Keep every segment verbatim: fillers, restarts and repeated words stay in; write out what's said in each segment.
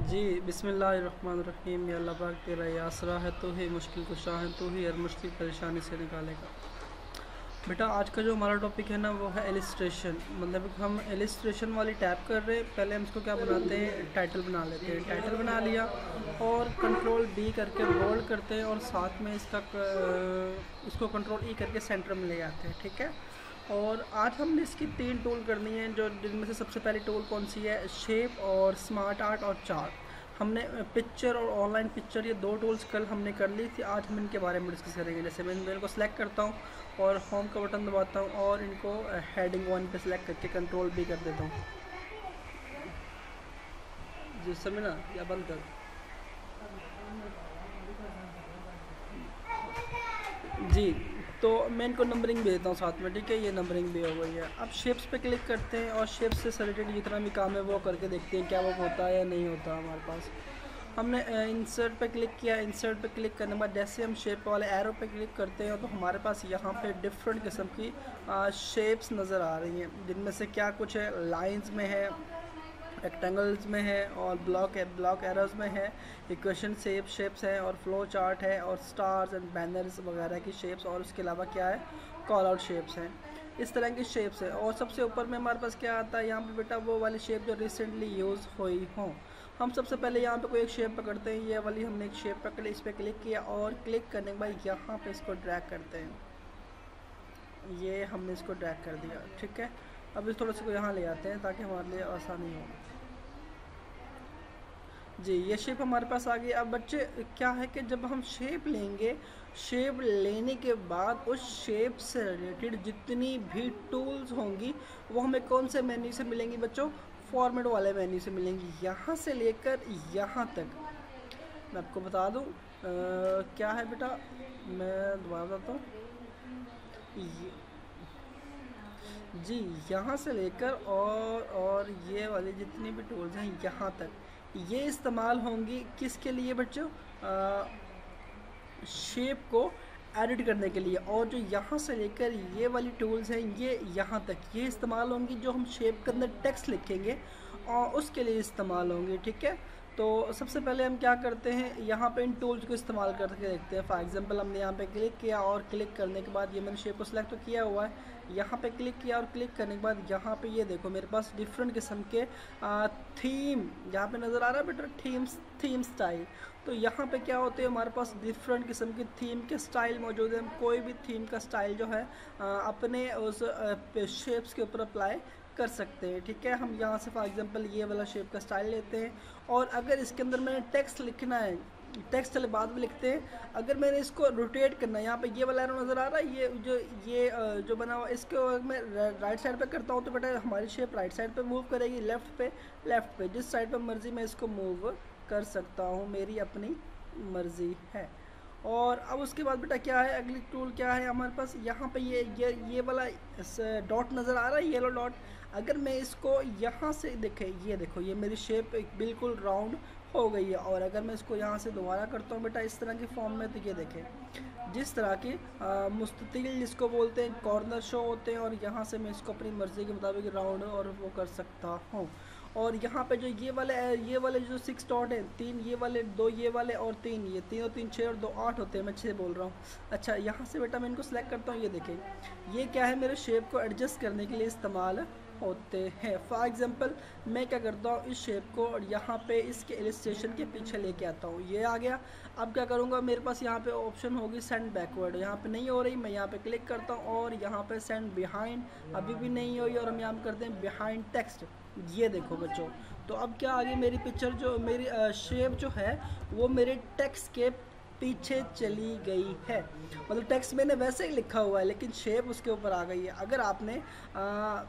जी बिस्मिल्लाहिर्रहमानिर्रहीम। या अल्लाह पाक तेरा ये आसरा है, तो ही मुश्किल कुशा है, तो ही हर मुश्किल परेशानी से निकालेगा। बेटा आज का जो हमारा टॉपिक है ना वो है एलिस्ट्रेशन। मतलब हम एलिस्ट्रेशन वाली टैप कर रहे हैं। पहले हम इसको क्या बनाते हैं, टाइटल बना लेते हैं। टाइटल बना लिया और कंट्रोल डी करके बोल्ड करते हैं और साथ में इसका इसको कंट्रोल ई करके सेंटर में ले आते हैं। ठीक है। और आज हमने इसकी तीन टूल करनी है, जो जिनमें से सबसे पहली टूल कौन सी है, शेप और स्मार्ट आर्ट और चार्ट। हमने पिक्चर और ऑनलाइन पिक्चर ये दो टूल्स कल हमने कर ली थी। आज हम इनके बारे में डिस्कस करेंगे। जैसे मैं इनको सेलेक्ट करता हूँ और होम का बटन दबाता हूँ और इनको हेडिंग वन पे सेलेक्ट करके कंट्रोल भी कर देता हूँ। जी समझना, या बंद कर। जी तो मैं इनको नंबरिंग भी देता हूँ साथ में। ठीक है, ये नंबरिंग भी हो गई है। अब शेप्स पे क्लिक करते हैं और शेप्स से रिलेटेड जितना भी काम है वो करके देखते हैं क्या वो होता है या नहीं होता हमारे पास। हमने इंसर्ट पे क्लिक किया। इंसर्ट पे क्लिक करने के बाद जैसे हम शेप वाले एरो पे क्लिक करते हैं तो हमारे पास यहाँ पे डिफरेंट किस्म की शेप्स नज़र आ रही हैं, जिनमें से क्या कुछ है लाइंस में है, रेक्टेंगल्स में है और ब्लॉक है ब्लॉक एरोज में है, इक्वेशन शेप शेप्स है और फ्लो चार्ट है और स्टार्स एंड बैनर्स वगैरह की शेप्स, और उसके अलावा क्या है, कॉल आउट शेप्स हैं। इस तरह की शेप्स है। और सबसे ऊपर में हमारे पास क्या आता है यहाँ पे बेटा, वो वाली शेप जो रिसेंटली यूज़ हुई हो। हम सबसे पहले यहाँ पे कोई एक शेप पकड़ते हैं। ये वाली हमने एक शेप पकड़ी, इस पर क्लिक किया और क्लिक करने के बाद यहाँ पे इसको ड्रैग करते हैं। ये हमने इसको ड्रैग कर दिया। ठीक है। अब इस थोड़ा सा को यहाँ ले आते हैं ताकि हमारे लिए आसानी हो। जी ये शेप हमारे पास आ गई। अब बच्चे क्या है कि जब हम शेप लेंगे, शेप लेने के बाद उस शेप से रिलेटेड जितनी भी टूल्स होंगी वो हमें कौन से मेन्यू से मिलेंगी बच्चों, फॉर्मेट वाले मेन्यू से मिलेंगी। यहाँ से लेकर यहाँ तक मैं आपको बता दूँ क्या है बेटा, मैं दोबारा बताता हूँ। जी यहाँ से लेकर और और ये वाली जितनी भी टूल्स हैं यहाँ तक, ये इस्तेमाल होंगी किसके लिए बच्चों, शेप को एडिट करने के लिए। और जो यहाँ से लेकर ये वाली टूल्स हैं ये यहाँ तक, ये इस्तेमाल होंगी जो हम शेप के अंदर टेक्स्ट लिखेंगे और उसके लिए इस्तेमाल होंगी। ठीक है। तो सबसे पहले हम क्या करते हैं, यहाँ पे इन टूल्स को इस्तेमाल करके देखते हैं। फॉर एग्जांपल हमने यहाँ पे क्लिक किया और क्लिक करने के बाद ये मैंने शेप को सिलेक्ट तो किया हुआ है। यहाँ पे क्लिक किया और क्लिक करने के बाद यहाँ पे ये देखो मेरे पास डिफरेंट किस्म के आ, थीम यहाँ पे नज़र आ रहा है बेटा, थीम्स थीम स्टाइल। तो यहाँ पे क्या होते हैं, हमारे पास डिफरेंट किस्म की थीम के स्टाइल मौजूद है। हम कोई भी थीम का स्टाइल जो है आ, अपने उस शेप्स के ऊपर अप्लाई कर सकते हैं। ठीक है। हम यहाँ से फॉर एग्जांपल ये वाला शेप का स्टाइल लेते हैं और अगर इसके अंदर मैंने टेक्स्ट लिखना है, टेक्स्ट चले बाद में लिखते हैं। अगर मैंने इसको रोटेट करना है, यहाँ पे ये वाला एरो नज़र आ रहा है, ये जो ये जो बना हुआ, इसको मैं राइट साइड पे करता हूँ तो बेटा हमारी शेप राइट साइड पे मूव करेगी, लेफ़्ट पे लेफ़्ट पे, जिस साइड पे मर्ज़ी मैं इसको मूव कर सकता हूँ, मेरी अपनी मर्ज़ी है। और अब उसके बाद बेटा क्या है, अगली टूल क्या है हमारे पास, यहाँ पे ये ये ये वाला डॉट नज़र आ रहा है, येलो डॉट। अगर मैं इसको यहाँ से देखें, ये देखो ये मेरी शेप एक बिल्कुल राउंड हो गई है। और अगर मैं इसको यहाँ से दोबारा करता हूँ बेटा इस तरह की फॉर्म में, तो ये देखें जिस तरह की मुस्ततिल जिसको बोलते हैं, कॉर्नर शो होते हैं, और यहाँ से मैं इसको अपनी मर्ज़ी के मुताबिक राउंड और वो कर सकता हूँ। और यहाँ पे जो ये वाले ये वाले जो सिक्स डॉट हैं, तीन ये वाले, दो ये वाले और तीन ये, तीन और तीन छः और दो आठ होते हैं, मैं छः बोल रहा हूँ। अच्छा यहाँ से बेटा मैं इनको सेलेक्ट करता हूँ। ये देखें ये क्या है, मेरे शेप को एडजस्ट करने के लिए इस्तेमाल होते हैं। फॉर एग्जांपल मैं क्या करता हूँ, इस शेप को और यहाँ पे इसके इलस्ट्रेशन के पीछे लेके आता हूँ, ये आ गया। अब क्या करूँगा, मेरे पास यहाँ पे ऑप्शन होगी सेंड बैकवर्ड, यहाँ पे नहीं हो रही, मैं यहाँ पे क्लिक करता हूँ और यहाँ पे सेंड बिहाइंड, अभी भी नहीं हुई, और हम यहाँ करते हैं बिहाइंड टेक्स्ट। ये देखो बच्चों, तो अब क्या आ गई मेरी पिक्चर, जो मेरी शेप जो है वो मेरे टेक्स्ट के पीछे चली गई है। मतलब टेक्स्ट मैंने वैसे ही लिखा हुआ है लेकिन शेप उसके ऊपर आ गई है। अगर आपने आ,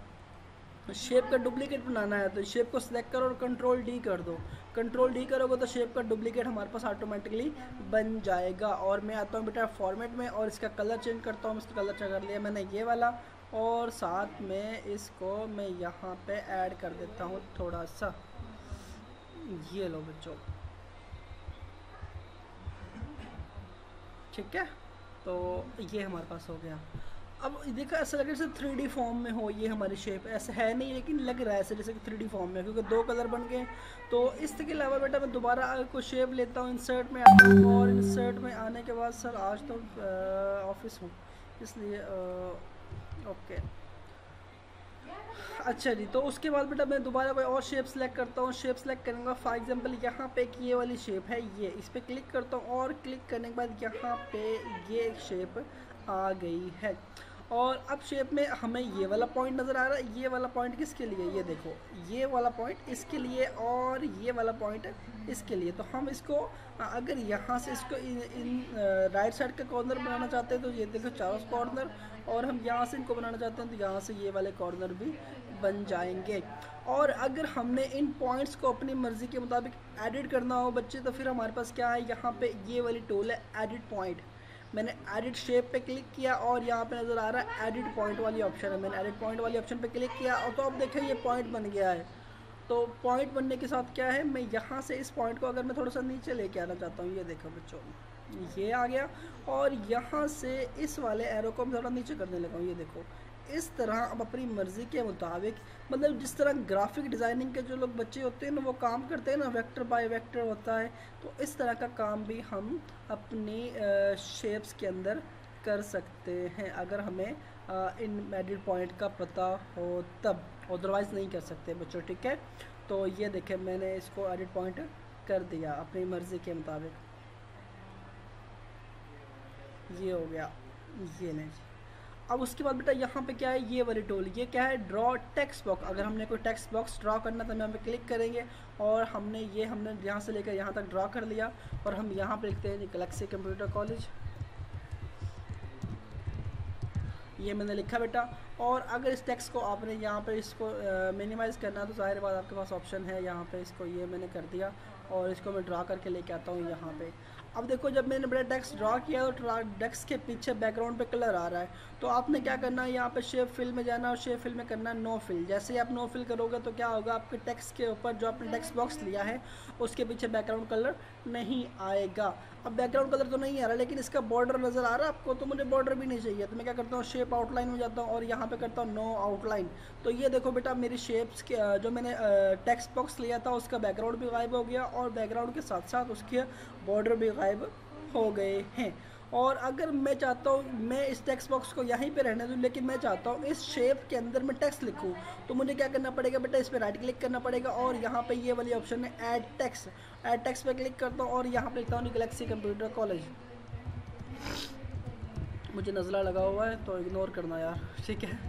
शेप का डुप्लीकेट बनाना है तो शेप को सिलेक्ट करो और कंट्रोल डी कर दो। कंट्रोल डी करोगे तो शेप का डुप्लीकेट हमारे पास ऑटोमेटिकली बन जाएगा। और मैं आता हूँ बेटा फॉर्मेट में और इसका कलर चेंज करता हूँ। इसका कलर चेंज कर लिया मैंने ये वाला, और साथ में इसको मैं यहाँ पे ऐड कर देता हूँ थोड़ा सा। ये लो बच्चों, ठीक है, तो ये हमारे पास हो गया। अब देखो ऐसा लग रहा है जैसे थ्री डी फॉर्म में हो ये हमारी शेप, ऐसा है नहीं लेकिन लग रहा है ऐसे जैसे कि थ्री डी फॉर्म में, क्योंकि दो कलर बन गए। तो इसके अलावा बेटा मैं दोबारा कोई शेप लेता हूँ, इंसर्ट में आता हूँ, और इंसर्ट में आने के बाद सर आज तो ऑफिस हूँ इसलिए ओके। अच्छा जी, तो उसके बाद बेटा मैं दोबारा कोई और शेप सेलेक्ट करता हूँ। शेप सेलेक्ट करूँगा फॉर एग्जांपल यहाँ पे एक ये वाली शेप है, ये इस पर क्लिक करता हूँ और क्लिक करने के बाद यहाँ पे ये एक शेप आ गई है। और अब शेप में हमें ये वाला पॉइंट नज़र आ रहा है, ये वाला पॉइंट किसके लिए, ये देखो ये वाला पॉइंट इसके लिए और ये वाला पॉइंट इसके लिए। तो हम इसको अगर यहाँ से इसको इन, इन राइट साइड का कॉर्नर बनाना चाहते हैं तो ये देखो चारों कॉर्नर, और हम यहाँ से इनको बनाना चाहते हैं तो यहाँ से ये वाले कॉर्नर भी बन जाएंगे। और अगर हमने इन पॉइंट्स को अपनी मर्ज़ी के मुताबिक एडिट करना हो बच्चे, तो फिर हमारे पास क्या है, यहाँ पे ये वाली टूल है एडिट पॉइंट। मैंने एडिट शेप पे क्लिक किया और यहाँ पे नज़र आ रहा है एडिट पॉइंट वाली ऑप्शन है, मैंने एडिट पॉइंट वाली ऑप्शन पे क्लिक किया और तो अब देखें ये पॉइंट बन गया है। तो पॉइंट बनने के साथ क्या है, मैं यहाँ से इस पॉइंट को अगर मैं थोड़ा सा नीचे लेके आना चाहता हूँ, ये देखो बच्चों ये आ गया, और यहाँ से इस वाले एरो को मैं थोड़ा नीचे करने लगा हूँ, ये देखो इस तरह। अब अपनी मर्ज़ी के मुताबिक, मतलब जिस तरह ग्राफिक डिज़ाइनिंग के जो लोग बच्चे होते हैं ना वो काम करते हैं ना, वेक्टर बाय वेक्टर होता है, तो इस तरह का काम भी हम अपनी शेप्स के अंदर कर सकते हैं अगर हमें आ, इन एडिट पॉइंट का पता हो तब, अदरवाइज़ नहीं कर सकते बच्चों, ठीक है। तो ये देखें मैंने इसको एडिट पॉइंट कर दिया अपनी मर्ज़ी के मुताबिक, ये हो गया, ये नहीं। अब उसके बाद बेटा यहाँ पे क्या है, ये वाली टूल, ये क्या है, ड्रॉ टेक्स्ट बॉक्स। अगर हमने कोई टेक्स्ट बॉक्स ड्रॉ करना तो हम यहाँ पे क्लिक करेंगे और हमने ये हमने यहाँ से लेकर यहाँ तक ड्रॉ कर लिया, और हम यहाँ पे लिखते हैं गैलेक्सी कंप्यूटर कॉलेज, ये मैंने लिखा बेटा। और अगर इस टेक्स्ट को आपने यहाँ पे इसको मिनिमाइज़ करना तो ज़ाहिर बात आपके पास ऑप्शन है यहाँ पे, इसको ये मैंने कर दिया और इसको मैं ड्रा करके लेके आता हूँ यहाँ पे। अब देखो जब मैंने बड़ा टेक्स्ट ड्रा किया तो टेक्स्ट के पीछे बैकग्राउंड पे कलर आ रहा है, तो आपने क्या करना है, यहाँ पे शेप फिल में जाना और शेप फिल में करना है नो फिल। जैसे ही आप नो फिल करोगे तो क्या होगा, आपके टेक्स्ट के ऊपर जो आपने टेक्स्ट बॉक्स लिया है उसके पीछे बैकग्राउंड कलर नहीं आएगा। अब बैकग्राउंड कलर तो नहीं आ रहा लेकिन इसका बॉर्डर नज़र आ रहा है आपको, तो मुझे बॉर्डर भी नहीं चाहिए, तो मैं क्या करता हूँ शेप आउटलाइन में जाता हूँ और यहाँ पे करता हूँ नो आउटलाइन। तो ये देखो बेटा मेरी शेप्स के जो मैंने टेक्स्ट बॉक्स लिया था उसका बैकग्राउंड भी गायब हो गया और बैकग्राउंड के साथ साथ उसके बॉर्डर भी गायब हो गए हैं। और अगर मैं चाहता हूँ मैं इस टेक्स्ट बॉक्स को यहीं पे रहने दूँ, लेकिन मैं चाहता हूँ इस शेप के अंदर मैं टेक्स्ट लिखूँ, तो मुझे क्या करना पड़ेगा बेटा, इस पर राइट क्लिक करना पड़ेगा और यहाँ पे ये वाली ऑप्शन है ऐड टेक्स्ट। ऐड टेक्स्ट पे क्लिक करता हूँ और यहाँ पे लिखता हूँ गैलेक्सी कंप्यूटर कॉलेज। मुझे नज़ला लगा हुआ है तो इग्नोर करना यार, ठीक है।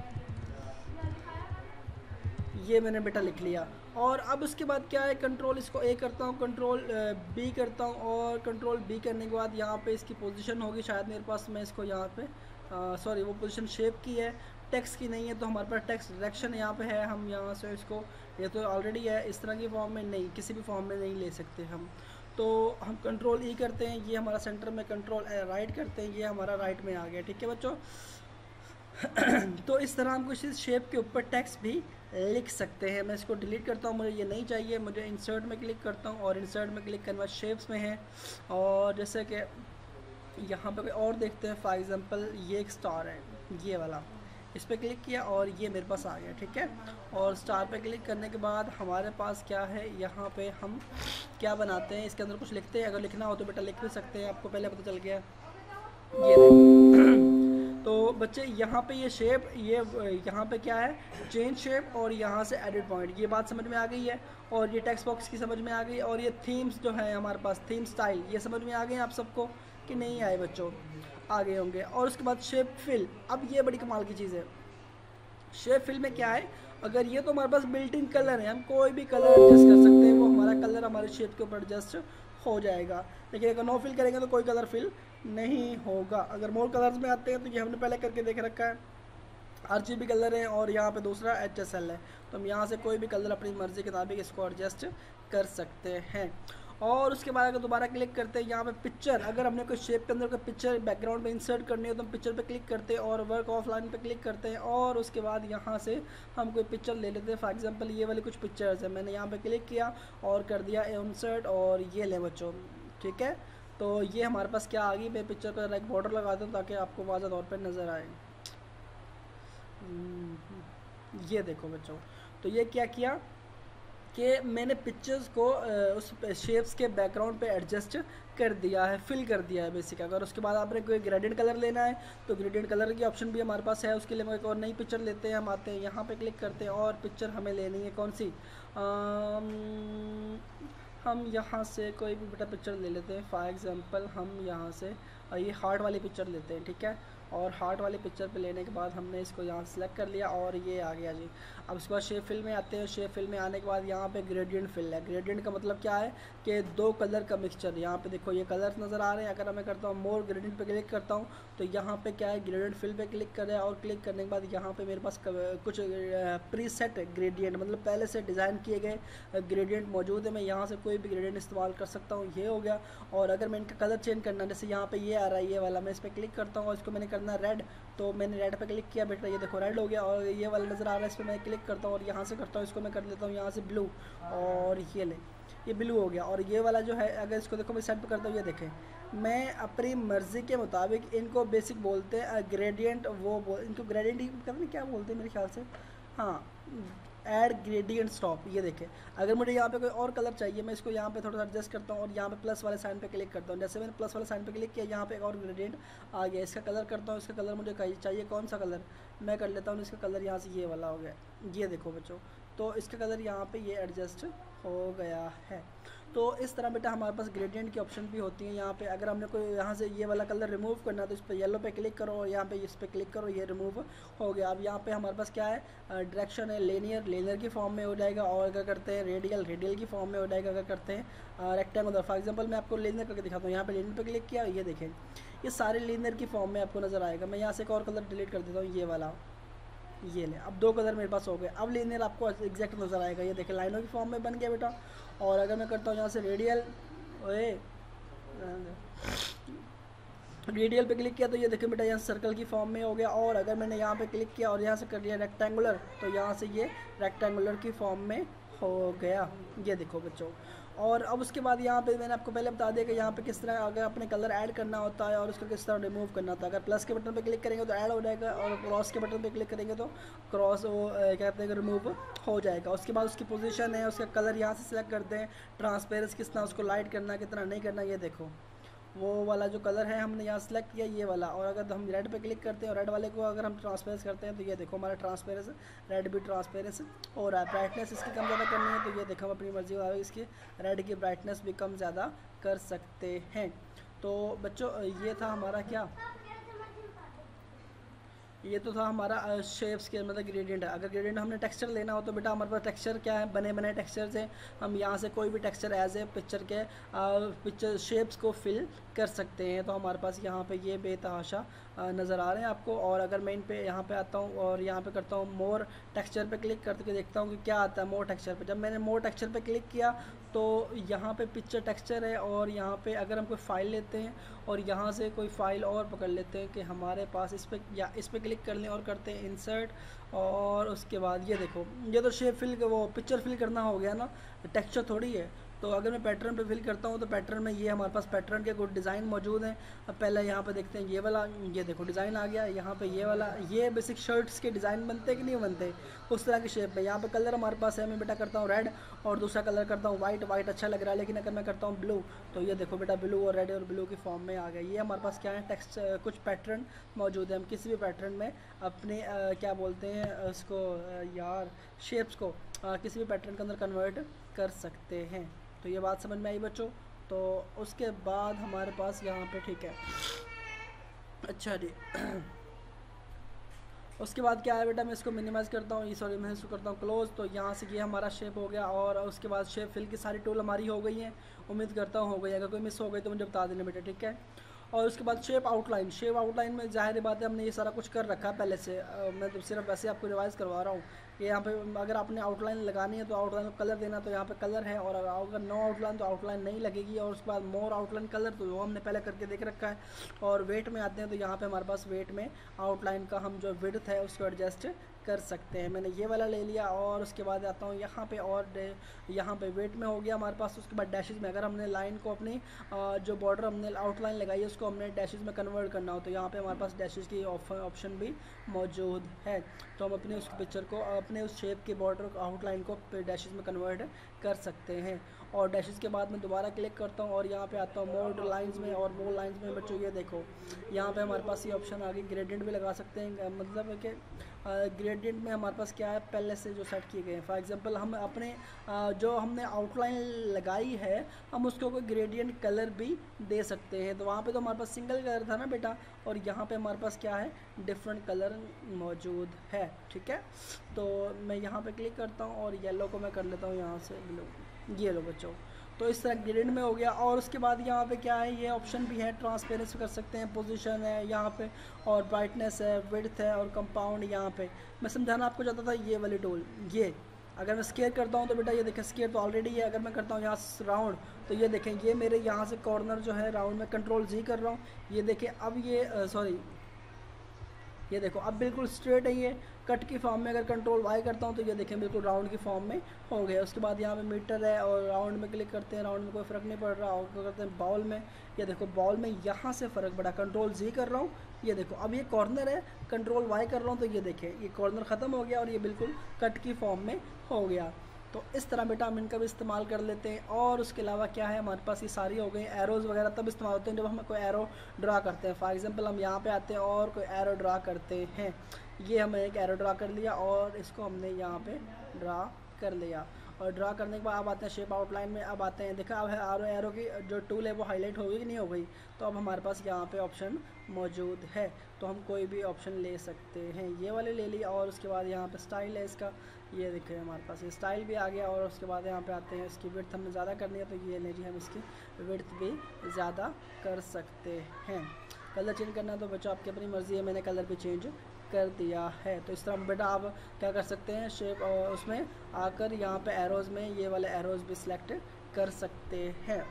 ये मैंने बेटा लिख लिया और अब उसके बाद क्या है, कंट्रोल इसको ए करता हूँ, कंट्रोल बी करता हूँ और कंट्रोल बी करने के बाद यहाँ पे इसकी पोजीशन होगी शायद मेरे पास, मैं इसको यहाँ पे सॉरी वो पोजीशन शेप की है, टेक्स्ट की नहीं है, तो हमारे पास टेक्स्ट डायरेक्शन यहाँ पे है। हम यहाँ से इसको, ये तो ऑलरेडी है, इस तरह की फॉर्म में नहीं, किसी भी फॉर्म में नहीं ले सकते हम, तो हम कंट्रोल ई करते हैं, ये हमारा सेंटर में, कंट्रोल राइट करते हैं, ये हमारा राइट में आ गया, ठीक है बच्चों। तो इस तरह हम कुछ इस शेप के ऊपर टेक्स्ट भी लिख सकते हैं। मैं इसको डिलीट करता हूँ, मुझे ये नहीं चाहिए, मुझे इंसर्ट में क्लिक करता हूँ और इंसर्ट में क्लिक करने बाद शेप्स में है, और जैसे कि यहाँ पे और देखते हैं, फॉर एग्जांपल ये एक स्टार है ये वाला, इस पर क्लिक किया और ये मेरे पास आ गया, ठीक है। और स्टार पे क्लिक करने के बाद हमारे पास क्या है, यहाँ पे हम क्या बनाते हैं, इसके अंदर कुछ लिखते हैं, अगर लिखना हो तो बेटा लिख भी सकते हैं, आपको पहले पता चल गया ये। तो बच्चे यहाँ पे ये शेप, ये यहाँ पे क्या है, चेंज शेप और यहाँ से एडिट पॉइंट, ये बात समझ में आ गई है। और ये टेक्स्ट बॉक्स की समझ में आ गई, और ये थीम्स जो है हमारे पास, थीम स्टाइल, ये समझ में आ गए आप सबको कि नहीं आए बच्चों, आ गए होंगे। और उसके बाद शेप फिल, अब ये बड़ी कमाल की चीज़ है। शेप फिल में क्या है, अगर ये तो हमारे पास बिल्ट इन कलर है, हम कोई भी कलर एडजस्ट कर सकते हैं, वो हमारा कलर हमारे शेप के ऊपर एडजस्ट हो जाएगा। लेकिन अगर नो फिल करेंगे तो कोई कलर फिल नहीं होगा। अगर मोर कलर्स में आते हैं तो ये हमने पहले करके देख रखा है, आर जी बी कलर है और यहाँ पे दूसरा एच एस एल है, तो हम यहाँ से कोई भी कलर अपनी मर्ज़ी के मुताबिक इसको एडजस्ट कर सकते हैं। और उसके बाद अगर दोबारा क्लिक करते हैं यहाँ पे पिक्चर, अगर हमने कोई शेप के अंदर कोई पिक्चर बैकग्राउंड में इंसर्ट करनी हो तो हम पिक्चर पे क्लिक करते हैं और वर्क ऑफलाइन पे क्लिक करते हैं, और उसके बाद यहाँ से हम कोई पिक्चर ले लेते हैं। फॉर एग्जांपल ये वाली कुछ पिक्चर्स है, मैंने यहाँ पे क्लिक किया और कर दिया इंसर्ट, और ये ले बच्चों, ठीक है। तो ये हमारे पास क्या आ गई, मैं पिक्चर पर एक बॉर्डर लगा दूँ ताकि आपको वाज़ह तौर पर नज़र आए। हम्म, ये देखो बच्चों, तो ये क्या किया कि मैंने पिक्चर्स को अ, उस शेप्स के बैकग्राउंड पे एडजस्ट कर दिया है, फिल कर दिया है बेसिक। अगर उसके बाद आपने कोई ग्रेडियंट कलर लेना है तो ग्रेडियंट कलर की ऑप्शन भी हमारे पास है। उसके लिए हम एक और नई पिक्चर लेते हैं, हम आते हैं यहाँ पे क्लिक करते हैं और पिक्चर हमें लेनी है कौन सी, अम, हम यहाँ से कोई भी बेटा पिक्चर ले लेते हैं। फॉर एग्जांपल हम यहाँ से अ, ये हार्ट वाली पिक्चर लेते हैं, ठीक है। और हार्ट वाली पिक्चर पे लेने के बाद हमने इसको यहाँ सेलेक्ट कर लिया और ये आ गया जी। अब उसके बाद शेप फिल में आते हैं। शेप फिल में आने के बाद यहाँ पे ग्रेडियंट फिल है। ग्रेडियंट का मतलब क्या है कि दो कलर का मिक्सचर। यहाँ पे देखो ये कलर्स नज़र आ रहे हैं। अगर मैं करता हूँ मोर ग्रेडियंट पे क्लिक करता हूँ तो यहाँ पे क्या है, ग्रेडियंट फिल पे क्लिक करें और क्लिक करने के बाद यहाँ पे मेरे पास कुछ प्री सेट ग्रेडियंट, मतलब पहले से डिज़ाइन किए गए ग्रेडियंट मौजूद है। मैं यहाँ से कोई भी ग्रेडियंट इस्तेमाल कर सकता हूँ, ये हो गया। और अगर मैं इनका कलर चेंज करना, जैसे यहाँ पे ये आ रहा है ये वाला, मैं इस पर क्लिक करता हूँ और इसको मैंने करना रेड, तो मैंने रेड पे क्लिक किया बेटा, ये देखो रेड हो गया। और ये वाला नज़र आ रहा है, इस पर मैं क्लिक करता हूँ और यहाँ से करता हूँ, इसको मैं कर लेता हूँ यहाँ से ब्लू, और ये ले ये ब्लू हो गया। और ये वाला जो है, अगर इसको देखो मैं सेट पे करता हूँ, ये देखें मैं अपनी मर्ज़ी के मुताबिक इनको बेसिक बोलते हैं ग्रेडियंट, वो बोल इनको ग्रेडियंट ही पता नहीं क्या बोलते हैं मेरे ख्याल से, हाँ ऐड ग्रेडियंट स्टॉप। ये देखें अगर मुझे यहाँ पे कोई और कलर चाहिए, मैं इसको यहाँ पे थोड़ा सा एडजस्ट करता हूँ और यहाँ पे प्लस वाले साइन पे क्लिक करता हूँ। जैसे मैंने प्लस वाले साइन पे क्लिक किया, यहाँ पे एक और ग्रेडियंट आ गया। इसका कलर करता हूँ, इसका कलर मुझे चाहिए कौन सा कलर, मैं कर लेता हूँ इसका कलर यहाँ से ये वाला हो गया। ये देखो बच्चों, तो इसका कलर यहाँ पे ये एडजस्ट हो गया है। तो इस तरह बेटा हमारे पास ग्रेडियंट की ऑप्शन भी होती है। यहाँ पे अगर हमने कोई यहाँ से ये वाला कलर रिमूव करना है तो इस पर येलो पे क्लिक करो और यहाँ पे इस पर क्लिक करो, ये रिमूव हो गया। अब यहाँ पे हमारे पास क्या है, डायरेक्शन है लेनियर, लेनियर की फॉर्म में हो जाएगा। और अगर करते हैं रेडियल, रेडियल की फॉर्म में हो जाएगा। अगर करते हैं रेक्टेंगुलर, फॉर एग्जाम्पल मैं आपको लेनियर करके दिखाता हूँ। यहाँ पे लेनियर पे क्लिक किया, ये देखें ये सारे लेनियर की फॉर्म में आपको नज़र आएगा। मैं यहाँ से एक और कलर डिलीट कर देता हूँ, ये वाला, ये ले। अब दो कलर मेरे पास हो गए। अब लीनियर आपको एग्जैक्ट नज़र आएगा, ये देखें लाइनों की फॉर्म में बन गया बेटा। और अगर मैं करता हूँ यहाँ से रेडियल, ओए रेडियल पे क्लिक किया तो ये देखें बेटा यहाँ सर्कल की फॉर्म में हो गया। और अगर मैंने यहाँ पे क्लिक किया और यहाँ से कर लिया रेक्टेंगुलर, तो यहाँ से ये रेक्टेंगुलर की फॉर्म में हो गया। ये देखो बच्चों। और अब उसके बाद यहाँ पे मैंने आपको पहले बता दिया कि यहाँ पे किस तरह अगर अपने कलर ऐड करना होता है और उसको किस तरह रिमूव करना होता है। अगर प्लस के बटन पे क्लिक करेंगे तो ऐड हो जाएगा और क्रॉस के बटन पे क्लिक करेंगे तो क्रॉस वो क्या कहते हैं रिमूव हो जाएगा। उसके बाद उसकी पोजीशन है, उसका कलर यहाँ से सिलेक्ट करते हैं, ट्रांसपेरेंस किस तरह उसको लाइट करना है कितना नहीं करना। ये देखो वो वाला जो कलर है हमने यहाँ सेलेक्ट किया ये वाला। और अगर हम रेड पे क्लिक करते हैं और रेड वाले को अगर हम ट्रांसपेरेंस करते हैं तो ये देखो हमारा ट्रांसपेरेंस रेड भी ट्रांसपेरेंस हो रहा है। ब्राइटनेस इसकी कम ज़्यादा करनी है तो ये देखो हम अपनी मर्जी वाले इसकी रेड की ब्राइटनेस भी कम ज़्यादा कर सकते हैं। तो बच्चों ये था हमारा क्या, ये तो था हमारा शेप्स के मतलब ग्रेडियंट है। अगर ग्रेडियंट हमने टेक्सचर लेना हो तो बेटा हमारे पास टेक्सचर क्या है, बने बने टेक्सचर्स हैं। हम यहाँ से कोई भी टेक्सचर एज ए पिक्चर के पिक्चर शेप्स को फिल कर सकते हैं। तो हमारे पास यहाँ पे ये बेतहाशा नज़र आ रहे हैं आपको। और अगर मैं इन पे यहाँ पे आता हूँ और यहाँ पे करता हूँ मोर टेक्सचर पे क्लिक करके देखता हूँ कि क्या आता है मोर टेक्सचर पे। जब मैंने मोर टेक्सचर पे क्लिक किया तो यहाँ पे पिक्चर टेक्सचर है। और यहाँ पे अगर हम कोई फ़ाइल लेते हैं और यहाँ से कोई फ़ाइल और पकड़ लेते हैं कि हमारे पास इस पर या इस पर क्लिक कर लें और करते हैं इंसर्ट। और उसके बाद ये देखो ये तो शेप फिल वो पिक्चर फिल करना हो गया ना, टेक्सचर थोड़ी है। तो अगर मैं पैटर्न पे फिल करता हूँ तो पैटर्न में ये हमारे पास पैटर्न के कुछ डिज़ाइन मौजूद हैं। अब पहले यहाँ पे देखते हैं ये वाला, ये देखो डिज़ाइन आ गया। यहाँ पे ये वाला, ये बेसिक शर्ट्स के डिज़ाइन बनते कि नहीं बनते उस तरह की शेप में। यहाँ पे कलर हमारे पास है, मैं बेटा करता हूँ रेड और दूसरा कलर करता हूँ वाइट। वाइट अच्छा लग रहा है, लेकिन अगर मैं करता हूँ ब्लू तो ये देखो बेटा ब्लू और रेड और ब्लू की फॉर्म में आ गया। ये हमारे पास क्या है, टेक्स्ट कुछ पैटर्न मौजूद है। हम किसी भी पैटर्न में अपने आ, क्या बोलते हैं उसको यार शेप्स को आ, किसी भी पैटर्न के अंदर कन्वर्ट कर सकते हैं। तो ये बात समझ में आई बच्चों। तो उसके बाद हमारे पास यहाँ पे ठीक है, अच्छा जी उसके बाद क्या है बेटा, मैं इसको मिनिमाइज़ करता हूँ, सॉरी मैं इसको करता हूँ क्लोज। तो यहाँ से ये हमारा शेप हो गया। और उसके बाद शेप फिल की सारी टूल हमारी हो गई हैं, उम्मीद करता हूँ हो गई। अगर कोई मिस हो गई तो मुझे बता देना बेटा, ठीक है। और उसके बाद शेप आउटलाइन, शेप आउटलाइन में जाहिर बात है हमने ये सारा कुछ कर रखा है पहले से। आ, मैं तो सिर्फ वैसे आपको रिवाइज़ करवा रहा हूँ कि यहाँ पे अगर आपने आउटलाइन लगानी है तो आउटलाइन को कलर देना, तो यहाँ पे कलर है। और अगर नो आउटलाइन तो आउटलाइन नहीं लगेगी। और उसके बाद मोर आउटलाइन कलर तो वो हमने पहले करके देख रखा है। और वेट में आते हैं तो यहाँ पे हमारे पास वेट में आउटलाइन का हम जो विड्थ है उसको एडजस्ट कर सकते हैं। मैंने ये वाला ले लिया और उसके बाद आता हूँ यहाँ पे, और यहाँ पे वेट में हो गया हमारे पास। उसके बाद डैशेज में अगर हमने लाइन को अपनी जो बॉर्डर हमने आउटलाइन लगाई है उसको हमने डैशेज में कन्वर्ट करना हो तो यहाँ पे हमारे पास डैशेज की ऑप्शन भी मौजूद है। तो हम अपने उस पिक्चर को, अपने उस शेप के बॉर्डर आउटलाइन को डैशेज में कन्वर्ट कर सकते हैं। और डैशेज के बाद मैं दोबारा क्लिक करता हूँ और यहाँ पे आता हूँ मोर लाइंस में, और मोर लाइंस में बच्चों ये देखो यहाँ पे हमारे पास ये ऑप्शन आ गई, ग्रेडियंट भी लगा सकते हैं। मतलब है कि ग्रेडियंट में हमारे पास क्या है, पहले से जो सेट किए गए हैं। फॉर एग्जांपल हम अपने जो हमने आउटलाइन लगाई है हम उसको कोई ग्रेडियंट कलर भी दे सकते हैं। तो वहाँ पे तो हमारे पास सिंगल कलर था ना बेटा, और यहाँ पे हमारे पास क्या है, डिफरेंट कलर मौजूद है। ठीक है, तो मैं यहाँ पे क्लिक करता हूँ और येलो को मैं कर लेता हूँ यहाँ से ब्लू। ये लो बच्चों, तो इस तरह ग्रेडियंट में हो गया। और उसके बाद यहाँ पे क्या है, ये ऑप्शन भी है, ट्रांसपेरेंसी कर सकते हैं, पोजीशन है यहाँ पे, और ब्राइटनेस है, विड्थ है, और कंपाउंड यहाँ पे। मैं समझाना आपको चाहता था ये वाली टूल। ये अगर मैं स्केयर करता हूँ तो बेटा ये देखें स्केयर तो ऑलरेडी है। अगर मैं करता हूँ यहाँ राउंड तो ये देखें ये मेरे यहाँ से कॉर्नर जो है राउंड में कंट्रोल जी कर रहा हूँ, ये देखें अब ये सॉरी ये देखो अब बिल्कुल स्ट्रेट है। ये कट की फॉर्म में अगर कंट्रोल वाई करता हूँ तो ये देखें बिल्कुल राउंड की फॉर्म में हो गया। उसके बाद यहाँ पे मीटर है और राउंड में क्लिक करते हैं, राउंड में कोई फ़र्क नहीं पड़ रहा। और क्या करते हैं बाउल में, ये देखो बाउल में यहाँ से फ़र्क पड़ा, कंट्रोल जी कर रहा हूँ, ये देखो अब ये कॉर्नर है, कंट्रोल वाई कर रहा हूँ तो ये देखें ये कॉर्नर ख़त्म हो गया और ये बिल्कुल कट की फॉर्म में हो गया। तो इस तरह बेटा हम इनका भी इस्तेमाल कर लेते हैं। और उसके अलावा क्या है, हमारे पास ये सारी हो गई। एरोज़ वगैरह तब इस्तेमाल होते हैं जब हम कोई एरो ड्रा करते हैं। फॉर एग्जांपल हम यहाँ पे आते हैं और कोई एरो ड्रा करते हैं। ये हमने एक एरो ड्रा कर लिया और इसको हमने यहाँ पे ड्रा कर लिया। और ड्रा करने के बाद अब आते हैं शेप आउटलाइन में। अब आते हैं, देखा अब है आरो एरो की जो टूल है वो हाईलाइट हो गई कि नहीं हो गई। तो अब हमारे पास यहाँ पे ऑप्शन मौजूद है, तो हम कोई भी ऑप्शन ले सकते हैं। ये वाले ले लिया। और उसके बाद यहाँ पे स्टाइल है इसका, ये देखिए हमारे पास ये स्टाइल भी आ गया। और उसके बाद यहाँ पे आते हैं, इसकी विड्थ हमने ज़्यादा करनी है तो ये नहीं जी हम इसकी विड्थ भी ज़्यादा कर सकते हैं। कलर चेंज करना है तो बच्चों आपकी अपनी मर्ज़ी है, मैंने कलर भी चेंज कर दिया है। तो इस तरह बेटा आप क्या कर सकते हैं, शेप उसमें आकर यहाँ पे एरोज़ में ये वाले एरोज़ भी सिलेक्ट कर सकते हैं।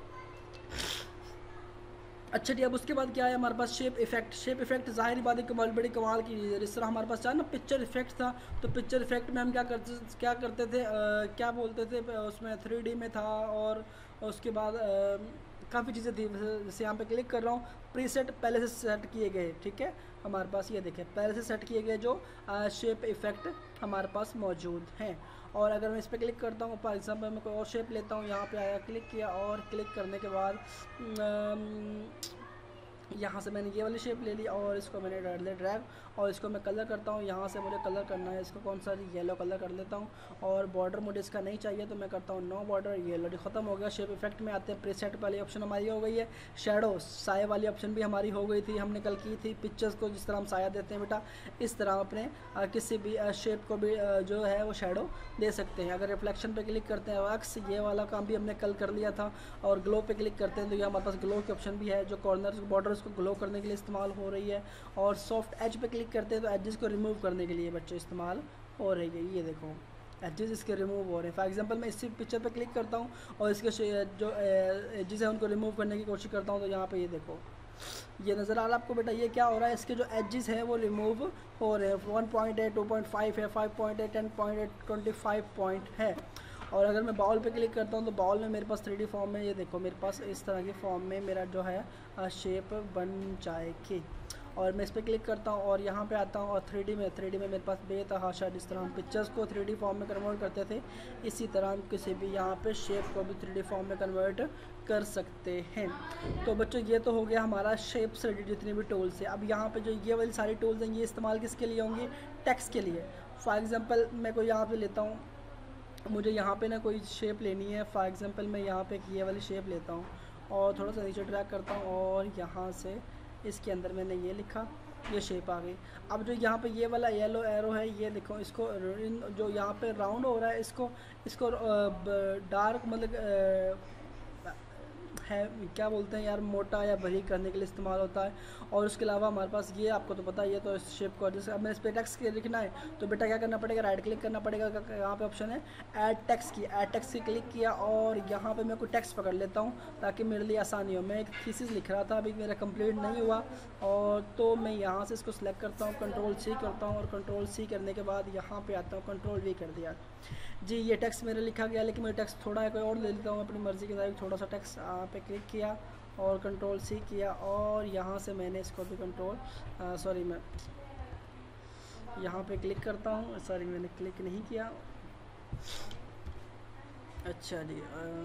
अच्छा जी, अब उसके बाद क्या है हमारे पास शेप इफेक्ट। शेप इफेक्ट ज़ाहिर बात है कमाल बड़ी कमाल की चीज़ है। इस तरह हमारे पास चाहे ना पिक्चर इफेक्ट था, तो पिक्चर इफेक्ट में हम क्या करते क्या करते थे आ, क्या बोलते थे उसमें थ्री डी में था। और उसके बाद काफ़ी चीज़ें थी। जैसे यहाँ पे क्लिक कर रहा हूँ, प्रीसेट पहले से सेट किए गए। ठीक है, हमारे पास ये देखें पहले से सेट किए गए जो आ, शेप इफेक्ट हमारे पास मौजूद हैं। और अगर मैं इस पर क्लिक करता हूँ, फॉर एग्जांपल मैं कोई और शेप लेता हूँ, यहाँ पे आया क्लिक किया और क्लिक करने के बाद यहाँ से मैंने ये वाली शेप ले ली और इसको मैंने डाल लिया ड्रैग। और इसको मैं कलर करता हूँ, यहाँ से मुझे कलर करना है, इसको कौन सा येलो कलर कर लेता हूँ। और बॉर्डर मुझे इसका नहीं चाहिए तो मैं करता हूँ नो बॉर्डर, येलो। ख़त्म हो गया। शेप इफेक्ट में आते हैं, प्रीसेट वाली ऑप्शन हमारी हो गई है। शेडो साए वाली ऑप्शन भी हमारी हो गई थी, हमने कल की थी। पिक्चर्स को जिस तरह हम साया देते हैं बेटा, इस तरह अपने किसी भी शेप को भी जो है वो शेडो दे सकते हैं। अगर रिफ्लेक्शन पे क्लिक करते हैं अक्स, ये वाला काम भी हमने कल कर लिया था। और ग्लो पे क्लिक करते हैं तो ये हमारे पास ग्लो की ऑप्शन भी है, जो कॉर्नर बॉर्डर्स को ग्लो करने के लिए इस्तेमाल हो रही है। और सॉफ्ट एज पे क्लिक करते हैं तो एजेस को रिमूव करने के लिए बच्चों इस्तेमाल हो रही है। ये देखो एजेस इसके रिमूव हो रहे हैं। फॉर एग्जांपल मैं इसी पिक्चर पे क्लिक करता हूँ और इसके जो एजेस है उनको रिमूव करने की कोशिश करता हूँ तो यहाँ पे ये देखो ये नज़र आ रहा है आपको बेटा, ये क्या हो रहा है, इसके जो एजेस हैं वो रिमूव हो रहे हैं। वन पॉइंट है, टू पॉइंट फाइव है, फाइव पॉइंट है, टेन पॉइंट है, ट्वेंटी फाइव पॉइंट है। और अगर मैं बाउल पे क्लिक करता हूँ तो बाउल में मेरे पास थ्री डी फॉर्म में ये देखो मेरे पास इस तरह की फॉर्म में मेरा जो है शेप बन जाएगी। और मैं इस पर क्लिक करता हूँ और यहाँ पे आता हूँ और थ्री डी में थ्री डी में मेरे पास बेतहाशा जिस तरह हम पिक्चर्स को थ्री डी फॉर्म में कन्वर्ट करते थे, इसी तरह हम किसी भी यहाँ पे शेप को भी थ्री डी फॉर्म में कन्वर्ट कर सकते हैं। तो बच्चों ये तो हो गया हमारा शेप से रिलेटेड जितनी भी टूल्स है। अब यहाँ पे जो ये वाली सारी टूल्स हैं ये इस्तेमाल किसके लिए होंगी, टेक्स्ट के लिए। फॉर एग्ज़ाम्पल मैं कोई यहाँ पे लेता हूँ, मुझे यहाँ पे ना कोई शेप लेनी है। फॉर एग्ज़ाम्पल मैं यहाँ पे ये वाली शेप लेता हूँ और थोड़ा सा नीचे ड्रैग करता हूँ और यहाँ से इसके अंदर मैंने ये लिखा, ये शेप आ गई। अब जो यहाँ पे ये वाला येलो एरो है ये देखो, इसको जो यहाँ पे राउंड हो रहा है इसको इसको डार्क मतलब है, क्या बोलते हैं यार, मोटा या बारीक करने के लिए इस्तेमाल होता है। और उसके अलावा हमारे पास ये आपको तो पता ही है, तो इस शेप को जैसे अब मैं इस पर टेक्स्ट के लिखना है तो बेटा क्या करना पड़ेगा, राइट क्लिक करना पड़ेगा, यहाँ पे ऑप्शन है ऐड टेक्स्ट की, ऐड टेक्स्ट की क्लिक किया और यहाँ पे मैं कोई टेक्स्ट पकड़ लेता हूँ ताकि मेरे लिए आसानी हो। मैं एक थीसिस लिख रहा था, अभी मेरा कंप्लीट नहीं हुआ, और तो मैं यहाँ से इसको सिलेक्ट करता हूँ, कंट्रोल सी करता हूँ, और कंट्रोल सी करने के बाद यहाँ पे आता हूँ, कंट्रोल वी कर दिया जी। ये टेक्स्ट मेरा लिखा गया, लेकिन मेरा टेक्स्ट थोड़ा है, कोई और ले लेता हूँ अपनी मर्ज़ी के मुताबिक। थोड़ा सा टेक्स्ट यहाँ पे क्लिक किया और कंट्रोल सी किया, और यहाँ से मैंने इसको भी कंट्रोल सॉरी मैं यहाँ पे क्लिक करता हूँ, सॉरी मैंने क्लिक नहीं किया, अच्छा जी,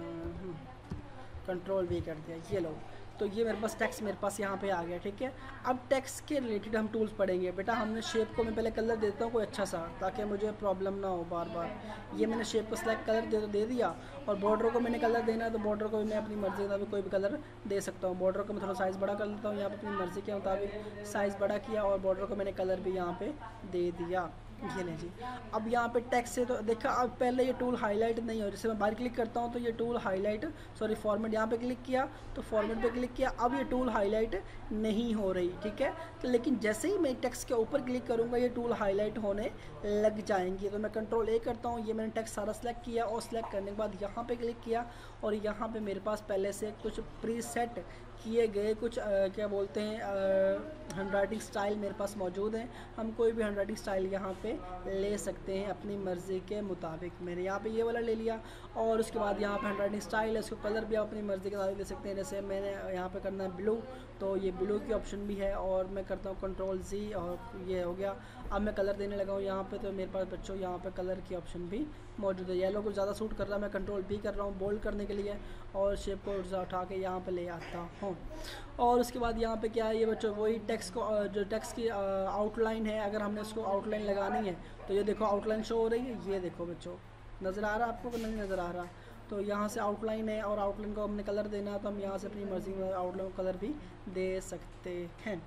कंट्रोल भी कर दिया, ये लो। तो ये मेरे पास टेक्स्ट मेरे पास यहाँ पे आ गया, ठीक है। अब टेक्स्ट के रिलेटेड हम टूल्स पढ़ेंगे बेटा। हमने शेप को मैं पहले कलर देता हूँ कोई अच्छा सा, ताकि मुझे प्रॉब्लम ना हो बार बार। ये मैंने शेप को सिलेक्ट कलर दे दे दिया, और बॉर्डर को मैंने कलर देना है तो बॉर्डर को भी मैं अपनी मर्ज़ी के मुताबिक कोई भी कलर दे सकता हूँ। बॉर्डर को मैं थोड़ा साइज़ बड़ा कर लेता हूँ, यहाँ पर अपनी मर्ज़ी के मुताबिक साइज़ बड़ा किया, और बॉर्डर को मैंने कलर भी यहाँ पर दे दिया, ये ले जी। अब यहाँ पे टेक्स्ट से तो देखा, अब पहले ये टूल हाईलाइट नहीं हो, जैसे मैं बाहर क्लिक करता हूँ तो ये टूल हाईलाइट सॉरी फॉर्मेट, यहाँ पे क्लिक किया तो फॉर्मेट पे क्लिक किया, अब ये टूल हाईलाइट नहीं हो रही, ठीक है। तो लेकिन जैसे ही मैं टेक्स्ट के ऊपर क्लिक करूँगा ये टूल हाईलाइट होने लग जाएंगी। तो मैं कंट्रोल ए करता हूँ, ये मैंने टेक्स्ट सारा सेलेक्ट किया, और सेलेक्ट करने के बाद यहाँ पर क्लिक किया, और यहाँ पर मेरे पास पहले से कुछ प्री सेट किए गए कुछ आ, क्या बोलते हैं हैंड राइटिंग स्टाइल मेरे पास मौजूद हैं। हम कोई भी हैंड राइटिंग स्टाइल यहाँ पे ले सकते हैं अपनी मर्ज़ी के मुताबिक। मैंने यहाँ पे ये वाला ले लिया, और उसके बाद यहाँ पे हैंड राइटिंग स्टाइल है, उसको कलर भी आप अपनी मर्ज़ी के मुताबिक ले सकते हैं। जैसे मैंने यहाँ पे करना है ब्लू, तो ये ब्लू की ऑप्शन भी है, और मैं करता हूँ कंट्रोल जी, और ये हो गया। अब मैं कलर देने लगा हूँ यहाँ पे, तो मेरे पास बच्चों यहाँ पे कलर की ऑप्शन भी मौजूद है। येलो को ज़्यादा सूट कर रहा है, मैं कंट्रोल बी कर रहा हूँ बोल्ड करने के लिए, और शेप को उठा के यहाँ पे ले आता हूँ। और उसके बाद यहाँ पे क्या है ये बच्चों, वही टेक्स्ट को जो टेक्स्ट की आउटलाइन है, अगर हमने उसको आउटलाइन लगानी है तो ये देखो आउटलाइन शो हो रही है, ये देखो बच्चों नज़र आ रहा है आपको कि नहीं नज़र आ रहा। तो यहाँ से आउटलाइन है, और आउटलाइन को हमने कलर देना है तो हम यहाँ से अपनी मर्ज़ी में आउटलाइन कलर भी दे सकते हैं।